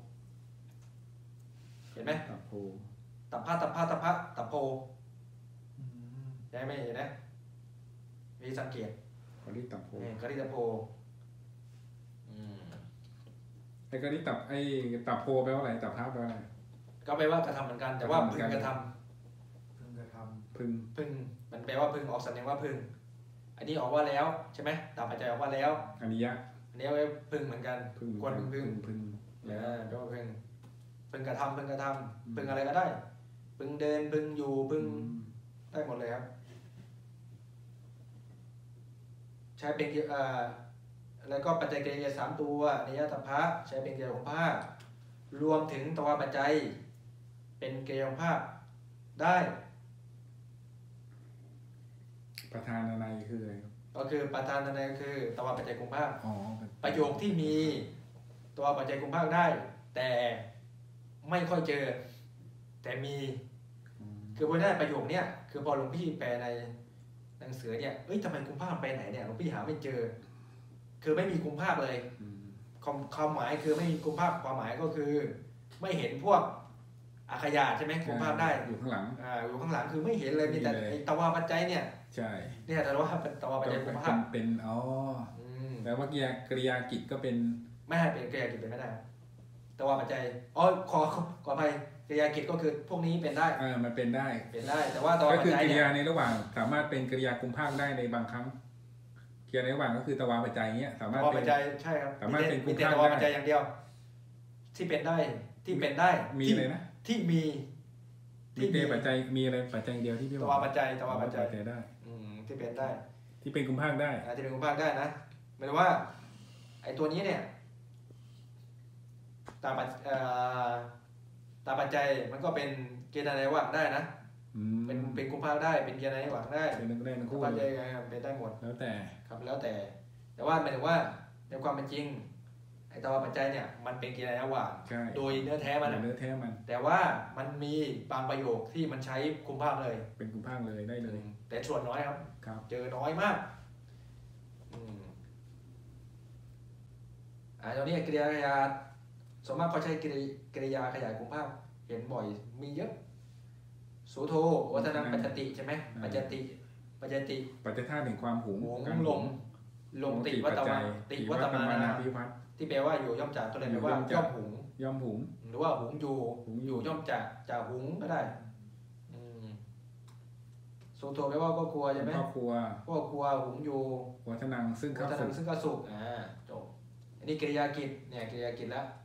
เห็นไหมตับโพตัพพะตัพพะตัพพะตัพโพใช่ไหมเห็นไหมมีสังเกตกริตับโพนี่กะลิตัพโพอืมไอ้กริตับไอ้ตับโพแปลว่าอะไรตับพาแปลว่าอะไรก็แปลว่ากระทำเหมือนกัน แต่ว่าพึงกระทำพึงกระทพึงพึงมันแปลว่าพึงออกสำเนียงว่าพึง อันนี้ออกว่าแล้วใช่ไหมตามปัจจัยออกว่าแล้วอนิยะอันนี้เอาไว้พึงเหมือนกันพึงควรพึงพึงพึงแล้แล้ว วแปลว่าพึงพึงกระทำพึงกระทอืมำพึงอะไรก็ได้ พึงเดินพึงอยู่พึงอืมได้หมดเลยครับ ใช้เป็นเกียร์อ่าแล้วก็ปัจจัยกริยาสามตัวนิยตภะใช้เป็นกริยาของภาครวมถึงตัวปัจจัย เป็นกริยาของภาคได้ประธานในคืออะไรครับก็คือประธานนันก็คือตัวปัจจัยกุมภาคอ๋อประโยคที่มีตัวปัจจัยกุมภาคได้ แต่ไม่ค่อยเจอ แต่มีอืมคือพอได้ประโยคเนี้ยคือพอหลวงพี่แปลในหนังสือเนี่ยเอ้ยทำไมกุมภาคไปไหนเนี่ยหลวงพี่หาไม่เจอ คือไม่มีกุมภาคเลยอืมความความหมายคือไม่มีกุมภาคความหมายก็คือ ไม่เห็นพวกอาขยาใช่ไหมกุมภาคได้อยู่ข้างหลังอ่าอยู่ข้างหลังคือไม่เห็นเลยมีแต่ไม่มีเลยไอ้ตวาปัจจัยเนี่ยใช่เนี่ยแต่ว่าเป็นตวาปัจจัยกุมภาเป็คนเป็นอ๋ออืมแล้วเมื่อกี้กริยากิจก็เป็นไม่ให้เป็นกริยากิจเป็นไม่ได้ตวาปัจจัยอ๋อขอขออภัยกริยากิจก็คือพวกนี้เป็นได้เออมันเป็นได้เป็นได้ แต่ว่าตวาก็ปัจคือจัยกริเนี่ยยาในระหว่างสามารถเป็นกริยากุมภาคได้ในบางครั้งกริยาในระหว่างก็คือตวาปัจจัยเนี้ยสาตมารถวาเป็ปันจจัยใช่ครับสามารถเป็นกุมีมแต่ภาคตวาได้ปัจจัยอย่างเดียว ที่เป็นได้ที่เป็นได้มีที่เลยนะที่มีมีเตปัจจัยมีอะไรปัจจัยเดียวที่พี่บตอกวาปัจจัยตวาปัจจัยได้อืมที่เป็นได้ที่เป็นกุมภาคได้อ่าที่เป็นกุมภาคได้นะหมายถึงว่าไอ้ตัวนี้เนี่ยตามปัจเอ่อตามปัจจัยมันก็เป็นเกณฑ์อะไรว่างได้นะอืมเป็นเป็นกุมภาคได้เป็นเกณฑ์อะไรว่างได้เป็นนักได้ทั้งกุคู่มภาคเลได้ยเป็นได้หมดแล้วแต่ครับแล้วแต่ แต่ว่าหมายถึงว่าในความเป็นจริงไอ้ตัวปัจจัยเนี่ยมันเป็นเกณฑ์อะไรว่างใช่โดยเนื้อแท้มันอะเนื้อแท้มันแต่ว่ามันมีบางประโยคที่มันใช้กุมภาคเลยเป็นกุมภาคเลยได้เลยแต่ส่วนน้อยครับครับเจอน้อยมากอืมอ่าตอนนี้กริยาขยายส่วนมากเขาใช้กริกริยาขยายกุมภาคเห็นบ่อยมีเยอะสุโธวัฒนังปัจจติใช่ไหมปัจจติปัจจติปัจจัยธาตุแห่งความหุงหวงการลงลงติวัตปัจมาจัยติวัตมานานาพิพัฒน์ที่แปลว่าอยู่ย่อมจากตัวไหนแปลว่าอยู่ย่ย่ออมมจากหุงย่อมหุงหรือว่าหุงอยู่หุงออยู่ ยู่ย่อมจากจากหุงก็ได้อืมสุโธแปลว่าครอบครัวใช่ไหมครอบครัวครอบครัวหุงอยู่วัฒนังซึ่งวัข้าวฒสุนังกซึ่งก็สุขอ่าจบอันนี้กริยากิจเนี่ยกริยากิจแล้ว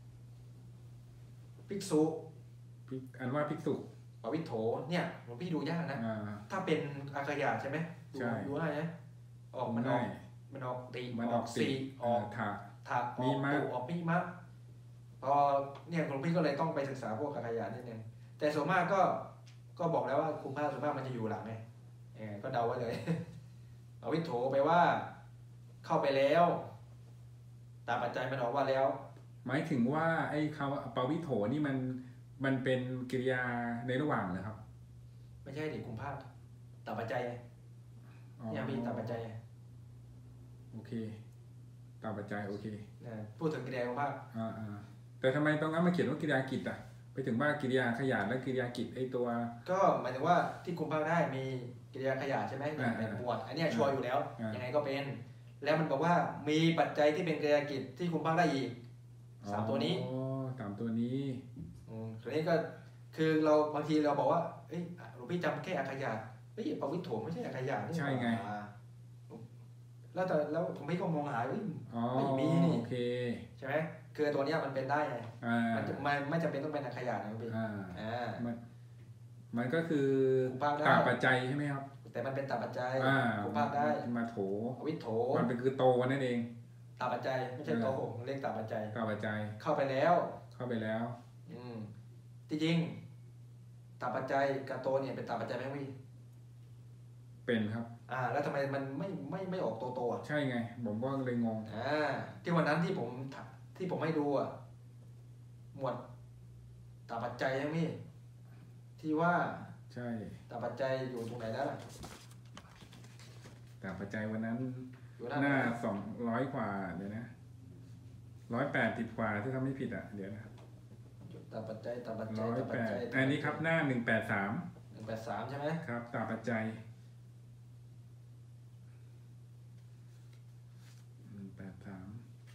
ภิกษุภิกอันว่าภิกษุปวิโถเนี่ยหลวงพี่ดูยากนะอ่าถ้าเป็นอาขยาใช่ไหมดูใช่ดูได้นะออกมันอได้อกมันออกตีมันออออก กสีสีออกถะถาอมีอกมะตุออกมีมะพอเนี่ยหลวงพี่ก็เลยต้องไปศึกษาพวกอาขยานิดนึงแต่ส่วนมากก็ก็บอกแล้วว่าคุมภาคส่วนมากมันจะอยู่หลังไงเออก็เดาไว้เลย ปวิโถไปว่า เข้าไปแล้วตามปัจจัยมันออกว่าแล้วหมายถึงว่าไอ้คำว่าปวิโถนี่มันมันเป็นกริยาในระหว่างเหรอครับไม่ใช่ดิคุมภาคตามปัจจัยไงอ๋อเนี่ยมีตามปัจจัยไงโอเคตามปัจจัยโอเคนะพูดถึงกิริยาคุมภาคอ่าอ่าแต่ทำไมตรงนั้นมาเขียนว่ากิริยากิจอ่ะไปถึงว่ากิริยาขยานและกิริยากิจไอ้ตัวก็หมายถึงว่าที่คุมภาคได้มีกิริยาขยะใช่ไหมอ่าเป็นหมวดอันเนี้ยชัวร์อยู่แล้วอ่ายัยังไงก็เป็น แล้วมันบอกว่ามีปัจจัยที่เป็นกิริยากิจที่คุมภาคได้อีกสามตัวนี้อ๋อสามตัวนี้อืมทีนี้ก็คือเราบางทีเราบอกว่าเอ้ยหลวงพี่จำแค่อาขยาเฮ้ยปวิโถไม่ใช่อาขยานี่ใช่ไงหว่าแล้วแต่แล้วผมพี่ก็มองหาเฮ้ยอ๋อไม่มีนี่โอเคใช่ไหมคือตัวเนี้ยมันเป็นได้ไงอ่ามันจะไม่ไม่จำเป็นต้องเป็นอาขยานะพี่อ่าอ่ามันมันก็คือคุมภาคได้ตามปัจจัยใช่ไหมครับแต่มันเป็นตามปัจจัยอ่าคุมภาคได้มาโถปวิโถมันเป็นคือโตนั่นเองตามปัจจัยไม่ใช่โตเรียกตามปัจจัยตามปัจจัยเข้าไปแล้วเข้าไปแล้วอืมที่จริงตามปัจจัยกับโตเนี่ยเป็นตามปัจจัยไหมพี่เป็นครับอ่า แล้วทำไมมันไม่ไม่ไม่ออกโตโตอ่ะใช่ไง ผมก็เลยงงอ่าที่วันนั้นที่ผมที่ผมให้ดูอ่ะหมวดตามปัจจัยใช่ไหมพี่ที่ว่าใช่ตามปัจจัยอยู่ตรงไหนแล้วล่ะตามปัจจัยวันนั้นอยู่หน้าสองร้อยกว่าเดี๋ยวนะร้อยแปดสิบกว่าที่ทำไม่ผิดอ่ะเดี๋ยวนะตามปัจจัยตามปัจจัยร้อยตามปัแปจดจัยอันนี้ครับหน้าหนึ่งแปดสามหนึ่งแปดสามใช่ไหมครับตามปัจจัยหนึ่งแปดสาม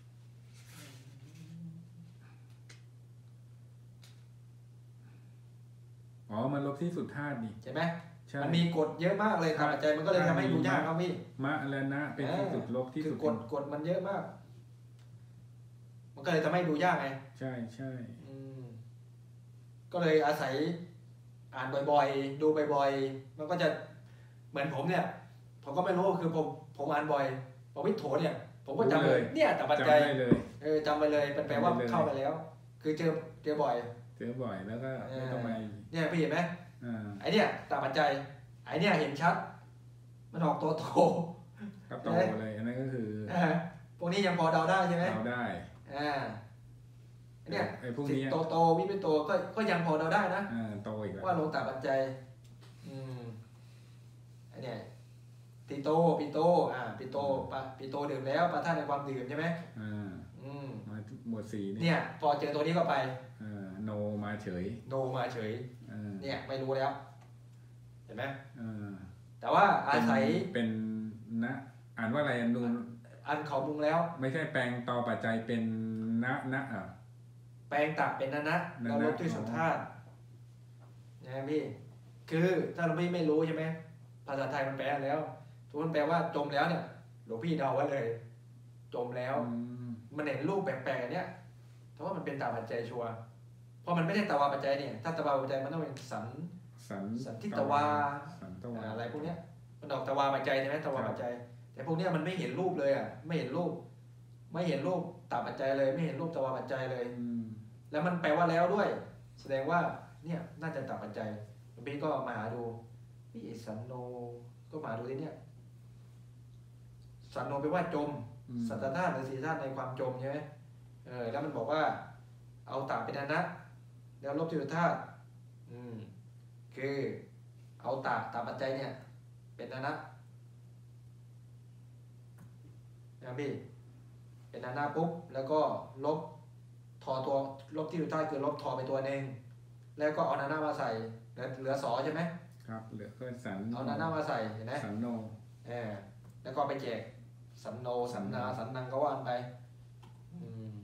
อ๋อมันลบที่สุดธาตุนี่ใช่ไหมใช่มันมีกฎเยอะมากเลยตามปัจจัยมันก็เลยทำให้ดูยากครับพี่มะและนะเป็นที่สุดลบที่คืสุอดกฎกฎมันเยอะมาก มันก็เลยทำให้ดูยากไงใช่ใช่อืมก็เลยอาศัยอ่านบ่อยๆ ดูบ่อยๆ มันก็จะเหมือนผมเนี่ย ผมก็ไม่รู้คือผมผมอ่านบ่อยพอวิโถเนี่ย ผมก็จำเลย เนี่ยแต่ปัจจำจัยได้เลยเออจำไปเลยเป็นแปลว่าจำไปเลยเข้าไปแล้ว คือเจอเจอบ่อยเจอบ่อยแล้วก็ไม่ต้องมาเนี่ยพี่เห็นไหมอ่าไอเนี่ยตามปัจจัยไอเนี่ยเห็นชัด มันออกตัวโตครับโตเลยอันนั้นก็คืออ่าพวกนี้ยังพอเดาได้ใช่ไหมเราได้อ่าเนี่ยไอ้พวกสิบนี้โตโตวิเป็นโตก็ก็ยังพอเดาได้นะอ่าโตอีกแล้วว่าลงตามปัจจัย อืมอันเนี้ยปิโตปิโต อ่าปิโตปะปิโตดื่มแล้วปะท่านในความดื่มใช่ไหมอ่าอืมมาหมวดสี่นี่เนี่ย พอเจอตัวนี้เข้าไปอ่าโนมาเฉยโนมาเฉยอ่าเนี่ยไม่รู้แล้ว เห็นไหมอ่าแต่ว่าอาศัยเป็นนะอ่านว่าอะไรอ่ะนูนอันเขามุงแล้วไม่ใช่แปลงต่อปัจจัยเป็นนะนะอ่ะแปลงตักเป็นนันนะนันนะเราลบที่สุดธาตุนะพี่ คือถ้าเราไม่ไม่รู้ใช่ไหมภาษาไทยมันแปลแล้วทุกคนแปลว่าจมแล้วเนี่ยหลวงพี่เดาไว้เลย จมแล้วอืมมันเห็นรูปแปลกๆอันเนี้ยเพราะว่ามันเป็นตาปัจจัยชัวร์เพราะมันไม่ใช่ตาวาปัจจัยเนี่ย ถ้าตาวาปัจจัยมันต้องเป็นสันสันสันทิตวาสันตวาอะไรพวกเนี้ยมันออกตะวาปัจจัยใช่ไหมตะวาปัจจัย แต่พวกเนี้ยมันไม่เห็นรูปเลยอ่ะไม่เห็นรูป ไม่เห็นรูปตาปัจจัยเลย ไม่เห็นรูปตะวาปัจจัยเลยอืมแล้วมันแปลว่าแล้วด้วย แสดงว่าเนี่ยน่าจะตาปัจจัยหลวงพี่ก็มาหาดูพี่สันโนก็มาดูที่เนี่ยสันโนแปลว่าจมอืมสัตตธาตุหรือสีธาตุในความจมใช่ไหมเออแล้วมันบอกว่า เอาตาเป็นอนัตแล้วลบทิวธาตุอืมคือเอาตาตาปัจจัยเนี่ยเป็นอนัตนะพี่เป็นอนัตปุ๊บแล้วก็ลบทอตัวลบทิวธาตุคือลบทอไปตัวหนึ่งแล้วก็เอานานามาใส่เหลือเหลือสอใช่ไหมครับเหลือก็สันเอานานามาใส่เห็นไหมสันโนเออแล้วก็ไปแจกสันโนสันนาสันนังก็ว่านไปอืม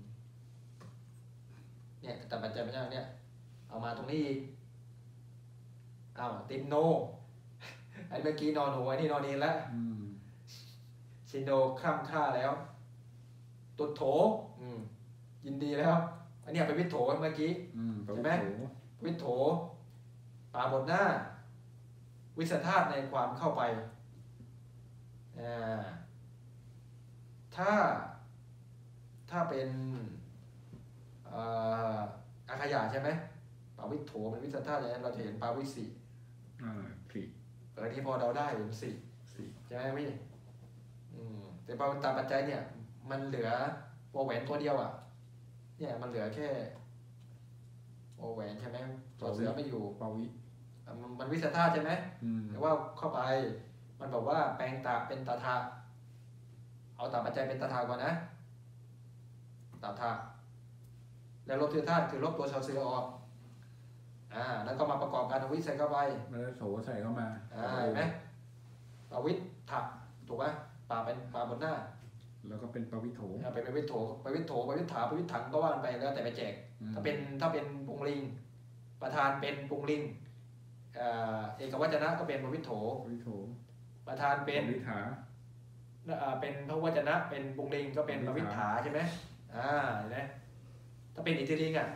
เนี่ยแต่ปัจจัยเป็นอย่างเนี้ยเอามาตรงนี้อีกอ้าวติมโนไอ้เมื่อกี้นอนหนูไอ้นี่นอนนีแล้วอืมชินโดข้ามค่าแล้วตุดโถอืมยินดีแล้ว อันเนี้ยไปวิทโถเมื่อกี้อืมใช่ไหมโถวิทโถป่าบทหน้า วิสธาตุในความเข้าไปอ่าถ้าถ้าเป็นเอ่ออาขยาใช่ไหมปาวิทโถเป็นวิสธาตุอย่างนั้นเราจะเห็นปาวิสีอ่าสี่เออที่พอเราได้เป็นสี่สี่ใช่ไหมพี่อืมแต่พอตามปัจจัยเนี่ย มันเหลือวอแหวนตัวเดียวอ่ะ เนี่ยมันเหลือแค่วอแหวนใช่ไหมตัวเสือไม่อยู่ปาวิอ่ะมันมันวิสธาตุใช่ไหมอืมแต่ว่าเข้าไปมันบอกว่าแปลงตาเป็นตาทาเอาตาปัจจัยเป็นตาทาก่อนนะตาทาแล้วลบทิวธาตุคือลบตัวชาวเสือออกอ่าแล้วก็มาประกอบการเอาวิใส่เข้าไปแล้วโถใส่เข้ามาอ่าเห็นไหมปาวิทถักถูกไหมปาเป็นปาบนหน้าแล้วก็เป็นปาวิโถอ่าเป็นปาวิทโถปาวิทโถปาวิทถาปาวิทถังก็ว่ากันไปแล้วแต่ไปแจกอืมถ้าเป็นถ้าเป็นปุงลิง ประธานเป็นปุงลิงเอ่อเอกวัจนะก็เป็นปาวิทโถปาวิโถประธานเป็นปาวิถาอ่าเป็นพระวจนะเป็นปุงลิงก็เป็นปาวิทถาใช่ไหมอ่าเห็นไหมถ้าเป็นอิทธิลิงอ่ะ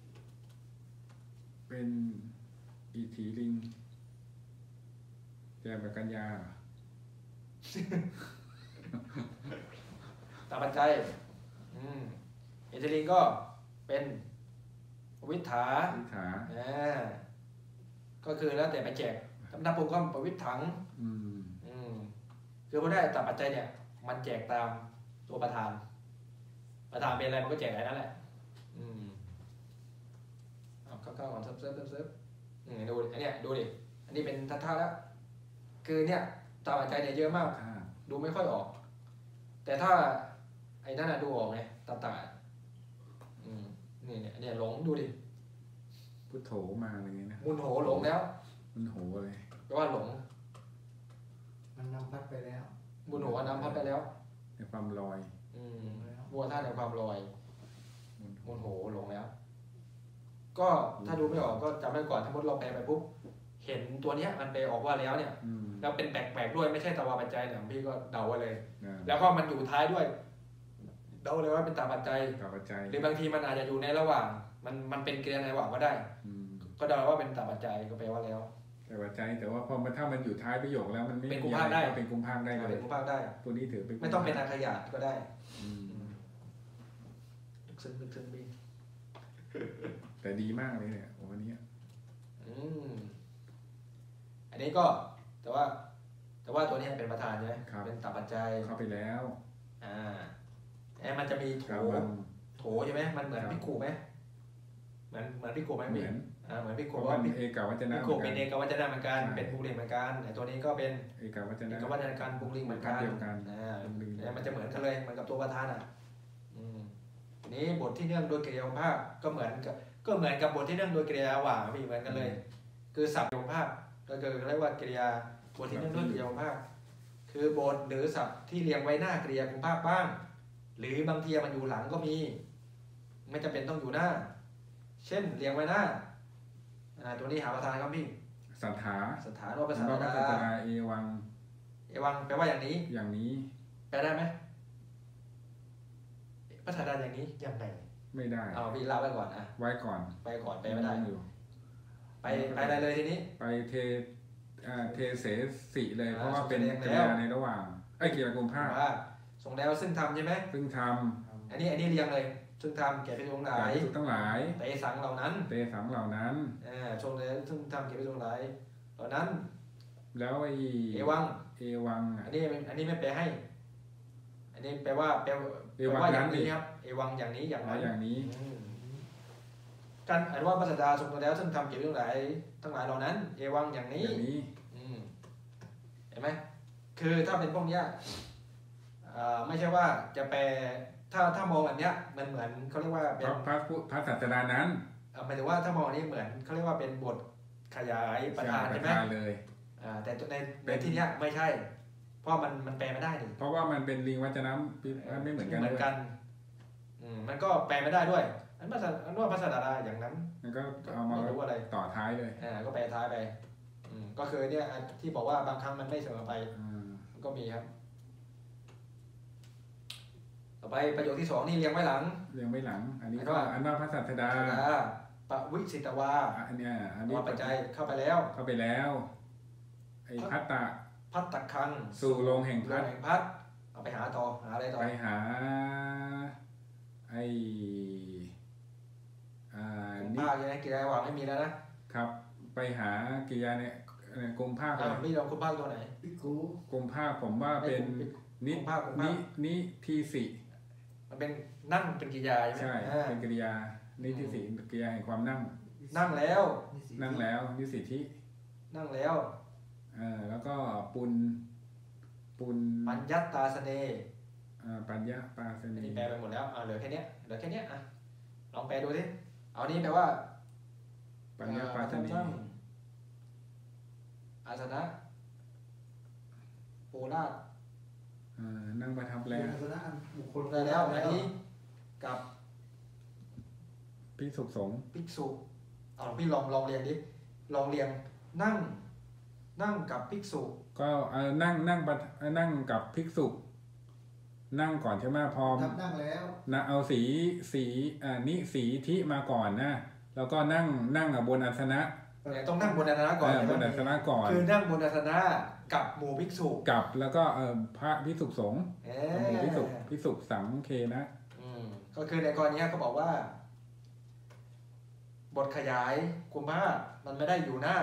เป็นอีถีลิงแจมกับกัญญาเหรอตามปัจจัยอืมอิทธิลิงก็เป็นปาวิทถาปาวิถาอ่าก็คือแล้วแต่ไปแจกตำนับปุงก็ปาวิทถังอืมอืมคือพอได้ตามปัจจัยเนี่ย มันแจกตามตัวประธาน ประธานเป็นอะไรมันก็แจกอะไรนั่นแหละ อืมเอาเข้าๆก่อนเซิร์ฟเซิร์ฟเซิร์ฟเซิร์ฟอืมดูดิอันเนี้ยดูดิอันนี้เป็นทัศน์แล้ว คือเนี่ยตามปัจจัยเนี่ยเยอะมากท่าดูไม่ค่อยออก แต่ถ้าไอ้นั่นน่ะดูออกไงตาตาอืมนี่เนี่ยเนี่ยหลงดูดิพุทโธมาอะไรเงี้ยนะมุนโหหลงแล้วมันโหเลยแปลว่าหลงมันนำพัดไปแล้วมุนโหน้ำพัดไปแล้วในความลอยอืมวัวท่าในความลอยมันมุนโหหลงแล้ว ก็ถ้าดูไม่ออกก็จำไว้ก่อนถ้ามุดเราแปลไปปุ๊บเห็นตัวเนี้ยมันไปออกว่าแล้วเนี่ยอืมแล้วเป็นแปลกๆด้วยไม่ใช่ตะวาปัจจัยเนี่ยพี่ก็เดาไว้เลยนะแล้วก็มันอยู่ท้ายด้วย เดาเลยว่าเป็นตาปัจจัยกับปัจจัยหรือบางทีมันอาจจะอยู่ในระหว่าง มันมันเป็นเกลียในระหว่างก็ได้อืมก็เดาว่าเป็นตาปัจจัยก็แปลว่าแล้วแต่ปัจจัยแต่ว่าพอมันถ้ามันอยู่ท้ายประโยคแล้วมันไม่เป็นกุมีมอะภาไรได้ก็เป็นกุมภาคได้เลเป็ยนมุภาคได้ตัวนี้ถือเป็นไม่ต้องเป็นอาขยาตก็ได้อืมลึกซึ้งลึกซึ้งพี่แต่ดีมากเลยเนี่ยโอ้วันนี้อืมอันนี้ก็แต่ว่า แต่ว่าตัวนี้เป็นประธานใช่ไหมเป็นตาปัจจัยเข้าไปแล้วอ่าไอ้มันจะมีโถกาบังโถใช่ไหมมันเหมือนพิกุไหมเหมือนเหมือนพิกุไหมเหมืพี่อนอ่าเหมือนพิเพกุราะว่าว่าพิเอกาวัจนะพิกุเป็นเอกวัจนะเหมือนกันใช่เป็นปุงลิงเหมือนกันไอ้ตัวนี้ก็เป็นเอกาวัจเอนะกวัจนะการปุงลิงเหมือนกันเดียวกันอ่าปุงลิงเนี่ยมันจะเหมือนกันเลยเหมือนกับตัวประธานอ่ะอืมทีนี้บทที่เนื่องโดยกริยาภาพก็เหมือนกับก็เหมือนกับบทที่เนื่องโดยกริยาหว่างพี่เหมือนกันเลย คือศัพท์กริยาภาพก็คือเรียกว่ากริยาบทที่เนื่องด้วยกริยาภาพคือบทหรือศัพท์ที่เรียงไว้หน้ากริยาภาพบ้าง หรือบางทีมันอยู่หลังก็มี ไม่จำเป็นต้องอยู่หน้า เช่นเรียงไว้หน้าอ่าตัวนี้หาประธานครับพี่สัทธาสถานว่าภาษาแล้วก็ดาสัทธาเอวังเอวังแปลว่าอย่างนี้อย่างนี้แปลได้ไหมภาษาดาอย่างนี้ยังไงไม่ได้เอาพี่ลาไว้ก่อนอ่ะไว้ก่อนไปก่อนไปไม่ได้อยู่ไปไปอะไรเลยทีนี้ไปเทอ่าเทเสสิเลยอ่าเพราะว่าเป็นส่งแสดงกริแล้วยาในระหว่างไอ้ยกริยากุมภาว่าส่งแล้วซึ่งทำใช่ไหมซึ่งทอันนี้อันนี้เรียงเลย ซึ่งทำแก่พิจงหำลาการยพิสูจน์ทั้งหลายแต่สังเหล่านั้นเตสังเหล่านั้นอ่าชงแล้วซึ่งทำแก่พิจงหลายเหล่านั้นแล้วไอ้เอวังเอวังอัอ่ะนนี้อันนี้ไม่แปลให้ อันนี้แปลว่าแปลเอแปลวังว่าอนั้ย่าน งนี่นี้ครับ เอวังอย่างนี้อย่างอ๋อนั้นอย่างนี้อืมการอ่านว่าปัสสดาทรงตัวแล้วซึ่งทำเกี่ยวกับทั้งหลายทั้งหลายเหล่านั้น เอวังอย่างอนี้ย่างนี้อืมเห็นไหมคือถ้าเป็นพวกเนี้ยอ่าไม่ใช่ว่าจะแปลถ้าถ้ามองแบบเนี้ยมันเหมือนเขาเรียกว่าพเป็นระพระผู้พระศาสดานั้นอ่าหมายถึงว่าถ้ามองอันนี้เหมือนเขาเรียกว่าเป็นบทขยายประธานปใช่ระไหมทานเลยอ่าแต่ในเป็ในนที่เนี้ยไม่ใช่ เพราะมันมันแปลไม่ได้นี่เพราะว่ามันเป็นลิงวัจนะไม่เหมือนกันเหมือนด้วยกันอืมมันก็แปลไม่ได้ด้วยอันภาษาอันว่าภาษาดาราอย่างนั้นมันก็เอามาไม่รู้อะไรต่อท้ายเลยอ่าก็แปลท้ายไปอืมก็คือเนี่ยอันที่บอกว่าบางครั้งมันไม่เสมอไปอ่ามันก็มีครับ ต่อไปประโยคที่สองนี่เรียงไว้หลังเรียงไว้หลัง อันนี้อันก็ว่าอันว่าพระศาสดาศาสดาปวิสิตวาอันเนี้ยอันนี้ว่าปัจจัยเข้าไปแล้วเข้าไปแล้วไอ้พัตตะพัตตะคังสู่โรงแห่งโรพังดแห่งพัดเอาไปหาต่อหาอะไรต่อไปหาไอ้อ่ากุมนี่ภาใช่ไหมกิริยาหวังไม่มีแล้วนะครับไปหากิยาเนี่ยเอ่อกรมภาคอ่าไม่ลองกุมภาตัวไหนพิกูกรมภาคผมว่าเป็นไม่นิกุมภากุมภานินิทีสิมันเป็นนั่งเป็นกิริยาใช่ไหมใช่อ่าเป็นกริยานิทีสิกริยาแห่งความนั่งนั่งแล้วนั่งแล้วนิสิทธินั่งแล้วเอ่อแล้วก็ปุณปุณปัญญัตตาสเนอ่าปัญญาปาสอันนีนี้แปลไปหมดแล้วอ่าเหลือแค่เนี้ยเหลือแค่เนี้ยอ่ะลองแปลดูสิเอานี้แปลว่าปัญญาปาสนีอ่อาสนะโอราชอ่านั่งประทับแล้แล้ววนะบุคคลได้แล้วอันนี้กับพิสุสงฆ์ภิกษุเอาพี่ลองลองเรียนดิลองเรียงนั่ง นั่งกับภิกษุก็เอ่อนั่งนั่งประเอ่อนั่งกับภิกษุ นั่งก่อนใช่ไหมพอทับนั่งแล้วนะเอาสีสีอ่านิสีทิมาก่อนนะแล้วก็นั่งนั่งบนอาสนะเนี่ยต้องนั่งบนอาสนะก่อนเออใช่บไหมนอาสนะก่อนคือนั่งบนอาสนะกับหมู่ภิกษุกับแล้วก็เอ่อพระภิกษุสงฆ์เอหมู่ภิกษุอภิกษุสังเคนะอืมก็คือในกรณีเขาบอกว่า บทขยายกุมภามันไม่ได้อยู่หน้า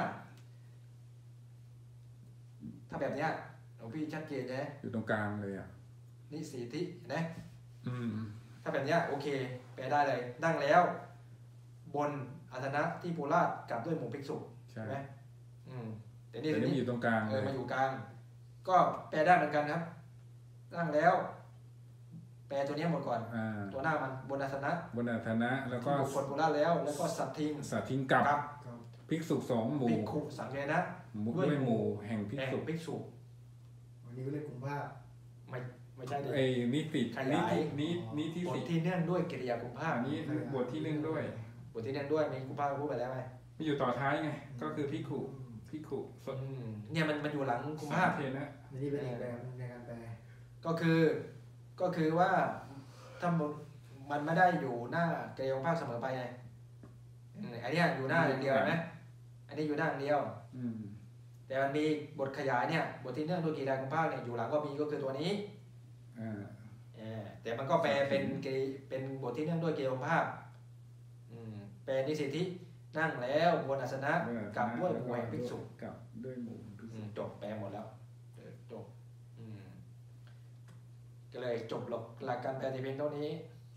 ถ้าแบบเนี้ยหลวงพี่ชัดเจนนะอยู่ตรงกลางเลยอ่ะนิสีทินะอืมถ้าแบบเนี้ยโอเคแปลได้เลยนั่งแล้ว บนอาสนะที่ปูราชกับด้วยหมู่ภิกษุใช่ใช่ไหมอืมแต่แต่นี่นี่ทีมันนี้อยู่ตรงกลางเอเลอย มาอยู่กลาง ก็แปลได้เหมือนกันครับ นั่งแล้ว แปลตัวเนี้ยหมดก่อนอ่าตัวหน้ามันบนอาสนะบนอาสนะแล้วก็ที่บุคคลปูราชแล้ว แล้วก็สัตทิงสัตทิงกับกับภิกษุสงฆ์หมู่ภิกขุสังเกตนะหมู่ด้วยด้วยหมู่แห่งภิกแห่งษุภิกษุวันนี้ก็เรียกกุมภาไม่ไม่ใช่ดิไอ้นิติขนิยายตินินิที่บทสิที่เนื่องด้วยกิริยากุมภาอันนี้บทที่หนึ่งด้วยบทที่เนื่องด้วยมีกุมภาพูดไปแล้วไหมมีอยู่ต่อท้ายไงก็คือภิกขุภิกขุสอืมเนี่ยมันมันอยู่หลังกุมภาเคนะอันนี้เป็นอีกแบบหนึงในการแปลก็คือก็คือว่าถ้ามันมันไม่ได้อยู่หน้ากิริยากุมภาเสมอไปไงอืมอันเนี้ยอยู่หน้าอย่างเดียวเห็นไหมอันนี้อยู่หน้าอย่างเดียวอืมแต่มันมีบทขยายเนี่ยบทที่เนื่องด้วยกิริยากุมภาเนี่ยอยู่หลังก็มีก็คือตัวนี้อ่าเออแต่มันก็แปลเป็นกิริเป็นบทที่เนื่องด้วยกิริยากุมภาอืมแปลนิสิทธินั่งแล้วบนอาสนะกับด้วยหมู่แห่งภิกษุกับด้วยหมู่ภิกอืษุมจบแปลหมดแล้วเออจบอืมก็เลยจบหลักหลักการแปลแต่เพียงเท่านี้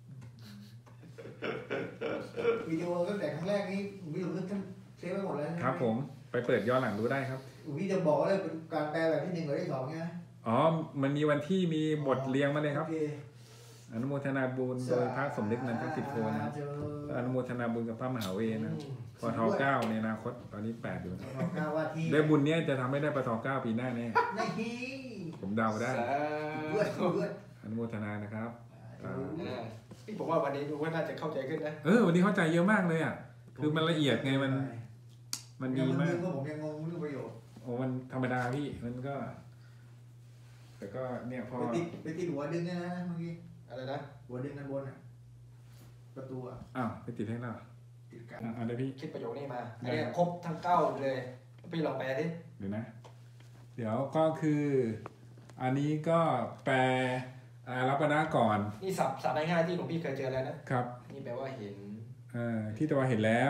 วิดีโอตั้งแต่ครั้งแรกนี้ผมพี่ลงนึกท่านเซฟไว้หมดแล้วใช่ไหครับผมไปเปิดย้อนหลังดูได้ครับผมพี่จะบอกว่าเป็นการแปลแบบที่หนึ่งหรือที่สองไงอ๋อ มันมีวันที่มีบทเรียงมาเลยครับโอเคอนุโมทนาบุญโดยพระสมเด็จนันทสิทธิโทนะครับเจออนุโมทนาบุญกับพระมหาเวรนะอืมปทเก้าในอนาคตตอนนี้แปดอยู่นะบอกกล้าว่าที่ได้บุญเนี้ยจะทำให้ได้ปทเก้าปีหน้าแน่ในฮีผมเดาได้สาเพื่อนธุเพื่อนอนุโมทนานะครับอ่าพี่ผมว่าวันนี้ดูว่าน่าจะเข้าใจขึ้นนะเออวันนี้เข้าใจเยอะมากเลยอ่ะ คือมันละเอียดไงมัน มันดีมากก็ผมยังงงเรื่องประโยชน์โอ้มันธรรมดาพี่ มันก็ แต่ก็เนี่ยพอไปติดไปติดหัวดึงเนี่ยนะเมื่อกี้อะไรนะหัวดึงกันบนอ่ะประตูอ่ะอ้าวไปติดให้เราติดกันอ่ะเอะไรพี่คิดประโยคนี้มาได้อันเนี้ยครบทั้งเก้าเลยพี่ลองแปลดิเดี๋ยวนะ เดี๋ยวก็คือ อันนี้ก็แปลอารัปนะก่อนนี่สับสับง่ายๆที่หลวงพี่เคยเจอแล้วนะครับ นี่แปลว่าเห็นเอ่อที่ตะวันเห็นแล้ว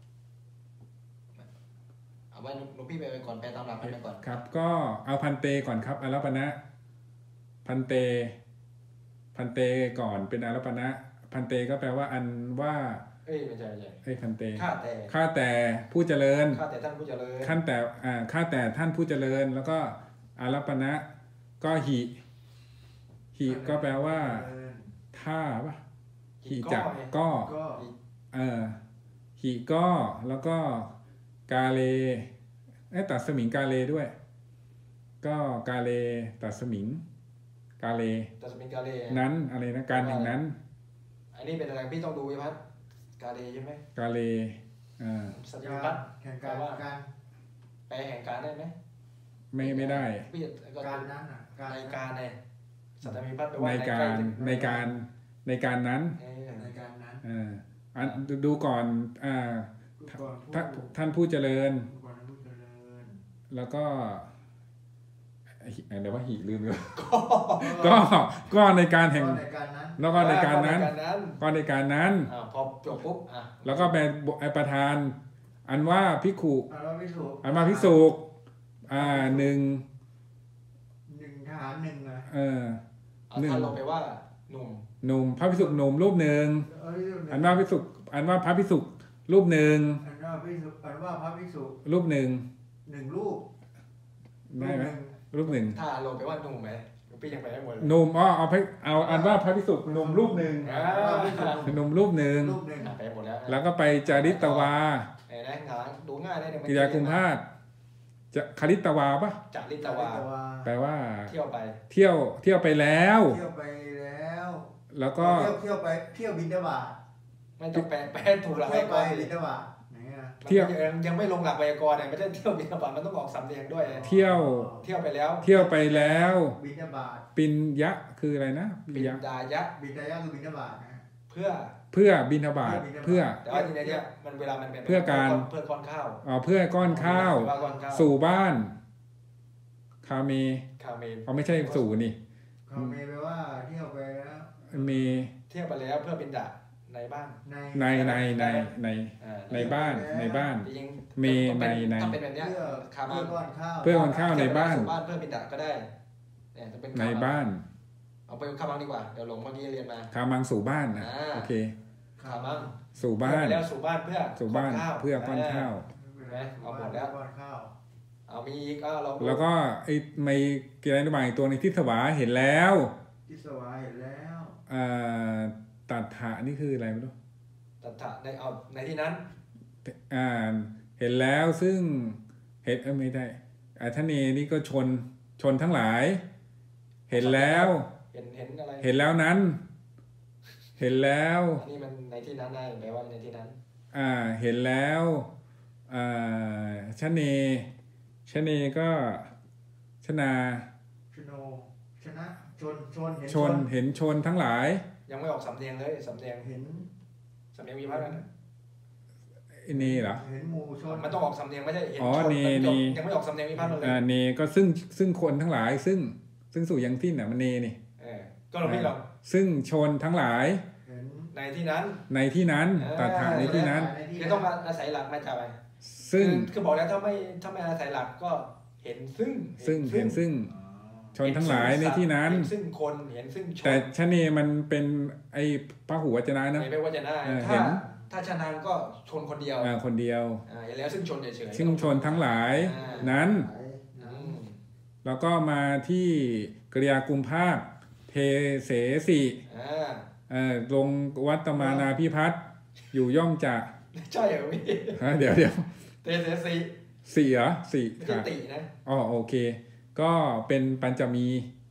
เอาไว้หลวงพี่ไปก่อนแปลตามหลักไปก่อนครับ ก็เอาพันเตก่อนครับอารัปนะพันเต พันเตก่อนเป็นอารัปนะพันเตก็แปลว่าอันว่าเอ้ยไม่ใช่ไม่ใช่เอ้ยพันเตข้าแต่ข้าแต่ผู้เจริญข้าแต่ท่านผู้เจริญขั้นแต่อ่าข้าแต่ท่านผู้เจริญ แล้วก็อารัปนะก็หิหิก็แปลว่าท่าปะหิจักก็ก็เออหิก็แล้วก็กาเลเอ้ตัดสมิงกาเลด้วย ก็กาเลตัดสมิงกาเลแต่สมิงกาเลนั้นอะไรนะการแห่งนั้นอันนี้เป็นอะไรพี่ต้องดูวิพัฒน์กาเลใช่ไหมกาเลอ่าสัตกาพัรฒน์แข่งการการแปลแห่งการได้ไหมไม่ไม่ได้พี่ก็การนั้นอ่ะการในการในสัตมิพัฒน์แปลในว่าการในการในการนั้นเออในการนั้นอ่าอันดูดูก่อนอ่าก่อนท่านผู้ท่านผู้เจริญก่อนผู้เจริญแล้วก็หิเดี๋ยวว่าหิลืมเลยก็ก็ในการแห่งก็ในการนั้นแล้วก็ในการนั้นในการนั้นก็ในการนั้นอ่าพอจบปุ๊บอ่ะแล้วก็เป็นไอประธาน อันว่าภิกขุอ่ะเราพิสูจน์อันว่าภิกษุอ่าหนึ่งหนึ่งทหารหนึ่งอ่ะเออเอาท่านลงไปว่าหนุ่มหนุ่มพระภิกษุหนุ่มรูปหนึ่งเอ้ยอันว่าภิกษุอันว่าพระภิกษุรูปหนึ่งอันว่าพิสุอันว่าพระภิกษุรูปหนึ่งหนึ่งรูปได้ไหมรูปนึ่งรูปหนึ่งถ้าลงไปว่าหนุ่มไหมพี่ยังไปได้หมดเลยหนุ่มอ๋อเอาพระเอาอันว่าพระภิกษุหนุ่มรูปหนึ่งอ่าพระภิกษุหนุ่มรูปหนึ่งรูปหนึ่งอ่ะไปหมดแล้วนะแล้วก็ไปจาริตวาเอ้ยนะหาดูง่ายได้เนี่ยกิริยากุมภาสจะคลิตวาปะจากลิตวาแปลว่าเที่ยวไปเที่ยวเที่ยวไปแล้วเที่ยวไปแล้วแล้วก็เที่ยวเที่ยวไปเที่ยวบินทบาทไม่ต้องแปลแปลถูกหลักไวเที่ยวยากไปรณ์บินทบาทไหนอ่ะมันยังยังไม่ลงหลักไวยากรณ์เนี่ยไม่ใช่เที่ยวบินบาตมันต้องออกสำเนียงด้วยเที่ยวเที่ยวไปแล้วเที่ยวไปแล้วบินทบาทปินยะคืออะไรนะบิปินนยะดายะบินทายะคือบินทบาทนะเพื่อเพื่อบินทบาทเพื่อแต่ว่าทีเนี้ยมันเวลามันเป็นเพื่อการเพื่อก้อนข้าวอ๋อเพื่อก้อนข้าวเพื่อก้อนข้าวสู่บ้าน คาเมคาเมนเอาไม่ใช่สู่นี่คำเมแปลว่าเที่ยวไปแล้วเมเที่ยวไปแล้วเพื่อบินดาในบ้านในในในในในอ่าในบ้านในบ้านจริงๆเมต้องเป็ในในต้องเป็นแบบเนี้ยเพื่อคาเพื่มาอก้อนข้าวเพื่อก้อนข้าวในบ้านสู่บ้านเพื่อบินดาก็ได้เนี่ยจะเป็นในบ้านเอาไปคามังดีกว่าเดี๋ยวหลงเมื่อกี้เรียนมาคามังสู่บ้านนะอ่าโอเคคามังสู่บ้านเที่ยวไปแล้วสู่บ้านเพื่อสู่บ้านก้ข้วเพื่อก้อนข้าวเอาหมดแล้วก้อนข้าวเอามีอีกก็เราแล้วก็ไอ้ไม่กีฬาใหม่ตัวในที่สวาเห็นแล้วที่สวายเห็นแล้วอ่าตัดถะนี่คืออะไรไม่รู้ตัดถะในเอาในที่นั้นอ่าเห็นแล้วซึ่งเห็นเออไม่ได้อ่าท่านเนนี่ก็ชนชนทั้งหลาย เห็นแล้วเห็นเห็นอะไรเห็นแล้วนั้น เห็นแล้วอันนี้มันในที่นั้นได้แปลว่าในที่นั้นอ่าเห็นแล้วอ่าชะเนชะเนก็ชนาชโนชนะชนชนเห็นชนเห็นชนทั้งหลายยังไม่ออกสำเนียงเลยสำเนียงเห็นสำเนียงมีพัฒน์นะไอ้เนเหรอเห็นหมู่ชนมันต้องออกสำเนียงไม่ใช่เห็นอ๋อชนเนมันเนยังไม่ออกสำเนียงมีพัฒน์เลยอ่าเนก็ซึ่งซึ่งคนทั้งหลาย ซึ่งซึ่งสู่ยังสิ้นอ่ะมันเนนี่เออก็เราไม่ลองซึ่งชนทั้งหลายเห็นในที่นั้นในที่นั้นเออตัดฐานในที่นั้นในที่คือต้องมาอาศัยหลักมาจากอะไรซึ่งคือคือบอกแล้วถ้าไม่ถ้าไม่อาศัยหลักก็เห็นซึ่งซึ่งเห็นซึ่งอ๋อชนทั้งหลายในที่นั้นเห็นซึ่งคนเห็นซึ่งชนแต่ชะเนมันเป็นไอ้พระหูวจนะนะไม่ว่าจะได้เออถ้าเห็นถ้าชนางก็ชนคนเดียวอ่าคนเดียวอ่าเห็นแล้วซึ่งชนเฉยๆซึ่งชนทั้งหลายอ่านั้นอืมแล้วก็มาที่กริยากุมภาคเทเสสีอ่าเอ่อลงวัตมานาพิพัฒน์อยู่ย่อมจะใช่เหรอพี่ฮะเดี๋ยวเดี๋ยวเตเสสีสี่เหรอสี่ไม่ใช่ค่ะตินะอ๋อโอเค ก็เป็นปัญจมี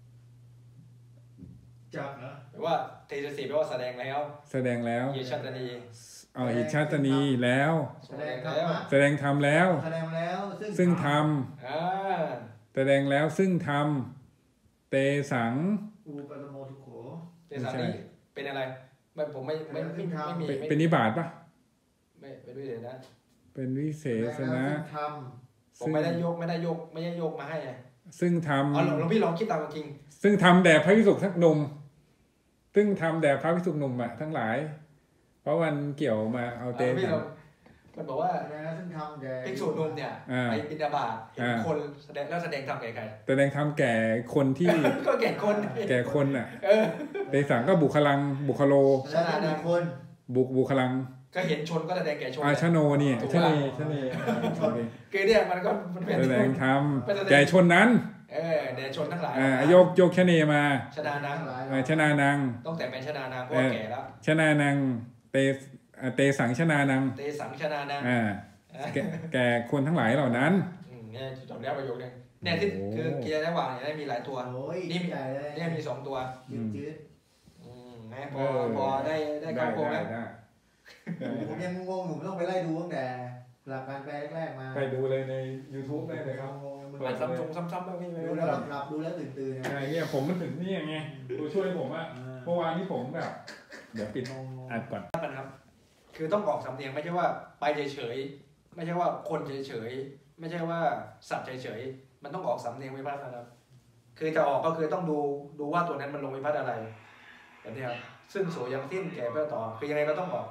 จักเหรอแปลว่าเตเสสีแปลว่าแสดงแล้วแสดงแล้วเยชัตนีอ๋ออิชาตนีแล้วแสดงธรรมะแสดงธรรมแล้วแสดงแล้วซึ่งซึ่งธรรมอ่าแสดงแล้วซึ่งธรรมเตสังอูปตโมทุโขเตสานีเป็นอะไรไม่ผมไม่ไม่ไม่ไม่มีเป็นไม่เป็นนิบาตปะไม่เป็นวิเศษนะเป็นวิเศแสดงษแล้วนะซึ่งธรรมผมไม่ได้ยกไม่ได้ยกไม่ได้ยกมาให้ไงซึ่งทอ๋อหลวงพี่ลองคิดตามจริงำซึ่งทำแด่พระภิกษุทั้งหนุ่มซึ่งทำแด่พระภิกษุหนุ่มอะทั้งหลาย เพราะมันเกี่ยวมาเอาหลเตวงพี่กันเรามันบอกว่าอะไรนะซึ่งทำแด่ภิกษุหนุ่มเนี่ยอ่าไปบิณฑบาตเห็นอ่าคนแสดงแล้วแสดงธรรมแก่ใครแสดงธรรมแก่คนที่ก็แก่คนแก่คนอ่ะเออเตสังก็บุคลังบุคโลแล้วแต่บุคคลบุบุคลังก็เห็นชนก็แสดงแก่ชนอาชโนเนี่ยถูกชปะเนชเนคือเนี่ยมันก็มันเป็นแสดงธรรมเป็นแสดงแก่ชนนั้นเออเดชชนทั้งหลายอ่าโยกโยกชเนมาชนานังทั้งหลายอ่าชนานังต้องแต่เป็นชนานังเพราะว่าแก่แล้วชนานังเตอ่าเตสังชนานังเตสังชนานังอ่าแก่แก่คนทั้งหลายเหล่านั้นอืมเนี่ยจบแล้วประโยคนึงเนี่ยที่โอ้คือเกียร์ระหว่างเนี่ยมีหลายตัวโอ้ยนี่มีใหญ่เลยเนี่ยมีสองตัวจืดจืดอืมนะพอพอได้ได้เข้าโครงแล้วได้ผมยังงงอยู่ผมต้องไปไล่ดูตั้งแต่หลักการแปลแรกๆมาไปดูเลยใน YouTube ได้เลยครับงงๆมึงหลายซ้ำชงซ้ำๆแล้วพี่ไม่ดูรู้แล้วแล้วหลับดูแล้วตื่นตื่นใช่เนี่ยผมมันถึงนี่ไงตัวช่วยผมอะเมื่อวานนี้ผมแบบ เดี๋ยวปิดงงอัดก่อนกันครับ คือต้องออกสำเนียงไม่ใช่ว่าไปเฉยๆไม่ใช่ว่าคนเฉยๆไม่ใช่ว่าสัตว์เฉยๆมันต้องออกสำเนียงวิพัฒน์นะครับ คือจะออกก็คือต้องดูดูว่าตัวนั้นมันลงวิพัฒน์อะไรแบบนี้ครับซึ่งโสยังสิ้นแก่เพื่อต่อคือยังไงก็ต้องออก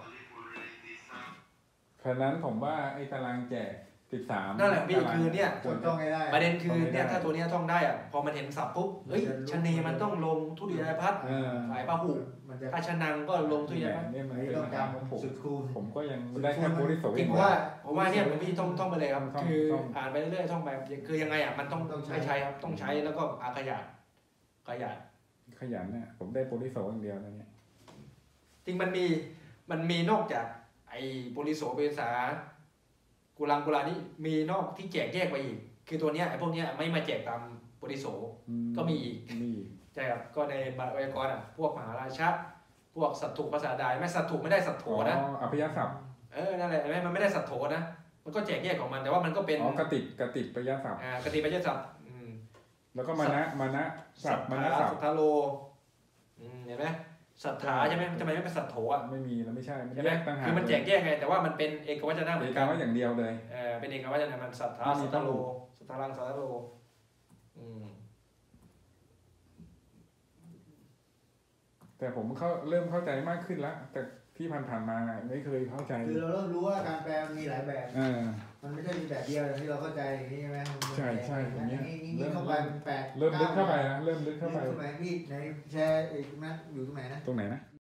เพราะนั้นผมว่าไอ้ตารางแจกสิบสามนั่นแหละพี่คือเนี่ยจนต้องให้ได้ประเด็นคือเนี่ยถ้าตัวเนี้ยท่องได้อะพอมันเห็นศัพท์ปุ๊บเฮ้ยชะนีมันต้องลงทุติยพัฒน์เออฝ่ายพหุมันจะถ้าชะนังก็ลงทุติยพัฒน์เนี่ยมันไอ้เป็นต้องปัญหาของจำผมสุดคูณผมก็ยังได้แค่โพลิโสจเอริงงเพราะว่าเพราะว่าเนี่ยผมพี่ท่องท่องไปเลยครับท่องคือท่องอ่านไปเรื่อยๆท่องไปคือยังไงอ่ะมันต้องต้องใช้ไม่ใช้ครับต้องใช้แล้วก็อาขยาดขยาดขยันเนี่ยผมได้โพลิโสอย่างเดียวนะเนี่ยจริงมันมีมันมีนอกจากไอ้ปุริโสเปสากุลังกุลานี่มีนอกที่แจกแยกไปอีก คือตัวเนี้ยไอ้พวกเนี้ยไม่มาแจกตามปุริโสอืก็มีอีกมีอีกใช่ครับก็ในไวยากรณ์อ่ะพวกมหาราชะพวกสัตถุภาษาใดไม่สัตถุไม่ได้สัตโถอ๋อนะอภิยศัพท์เออนั่นแหละไม่มันไม่ได้สัตโถนะมันก็แจกแยกของมันแต่ว่ามันก็เป็นอ๋อกติกกติกปริยศัพท์อ่ากติปัจจศัพท์อืมแล้วก็มานะมานะศัพท์มานะศัพสุท์ทธาโลอืมเห็นไหมสัทธาใช่ไหมทำไมไม่เป็นสัตโถอ่ะไม่มีแล้วไม่ใช่มันใช่แยไหมกต่างหากคือมันแจกแยกไงแต่ว่ามันเป็นเอกวัจนะเหมืเออนกากันว่าอย่างเดียวเลยเออเป็นเอกวัจนะมันสัทธาไม่มีสัทธาโลสัทธารังสัทธาโลอืมแต่ผมเข้าเริ่มเข้าใจมากขึ้นแล้วแต่ที่ผ่านๆมาไม่เคยเข้าใจคือเราเริ่มรู้ว่าการแปลมันมีหลายแบบเออมันไม่ใช่มีแบบเดียวอย่างที่เราเข้าใจอย่างนี้ใช่ไหมมันใช่ใช่ออย่างเงี้ยนี้นี่เข้าไปมันแปดเริ่มลึกเข้าไปนะเริ่มลึกเข้าเข้าไปไปตรงไหนพี่ในแชร์อีกนะอยู่ตรงไหนนะตรงไหนนะ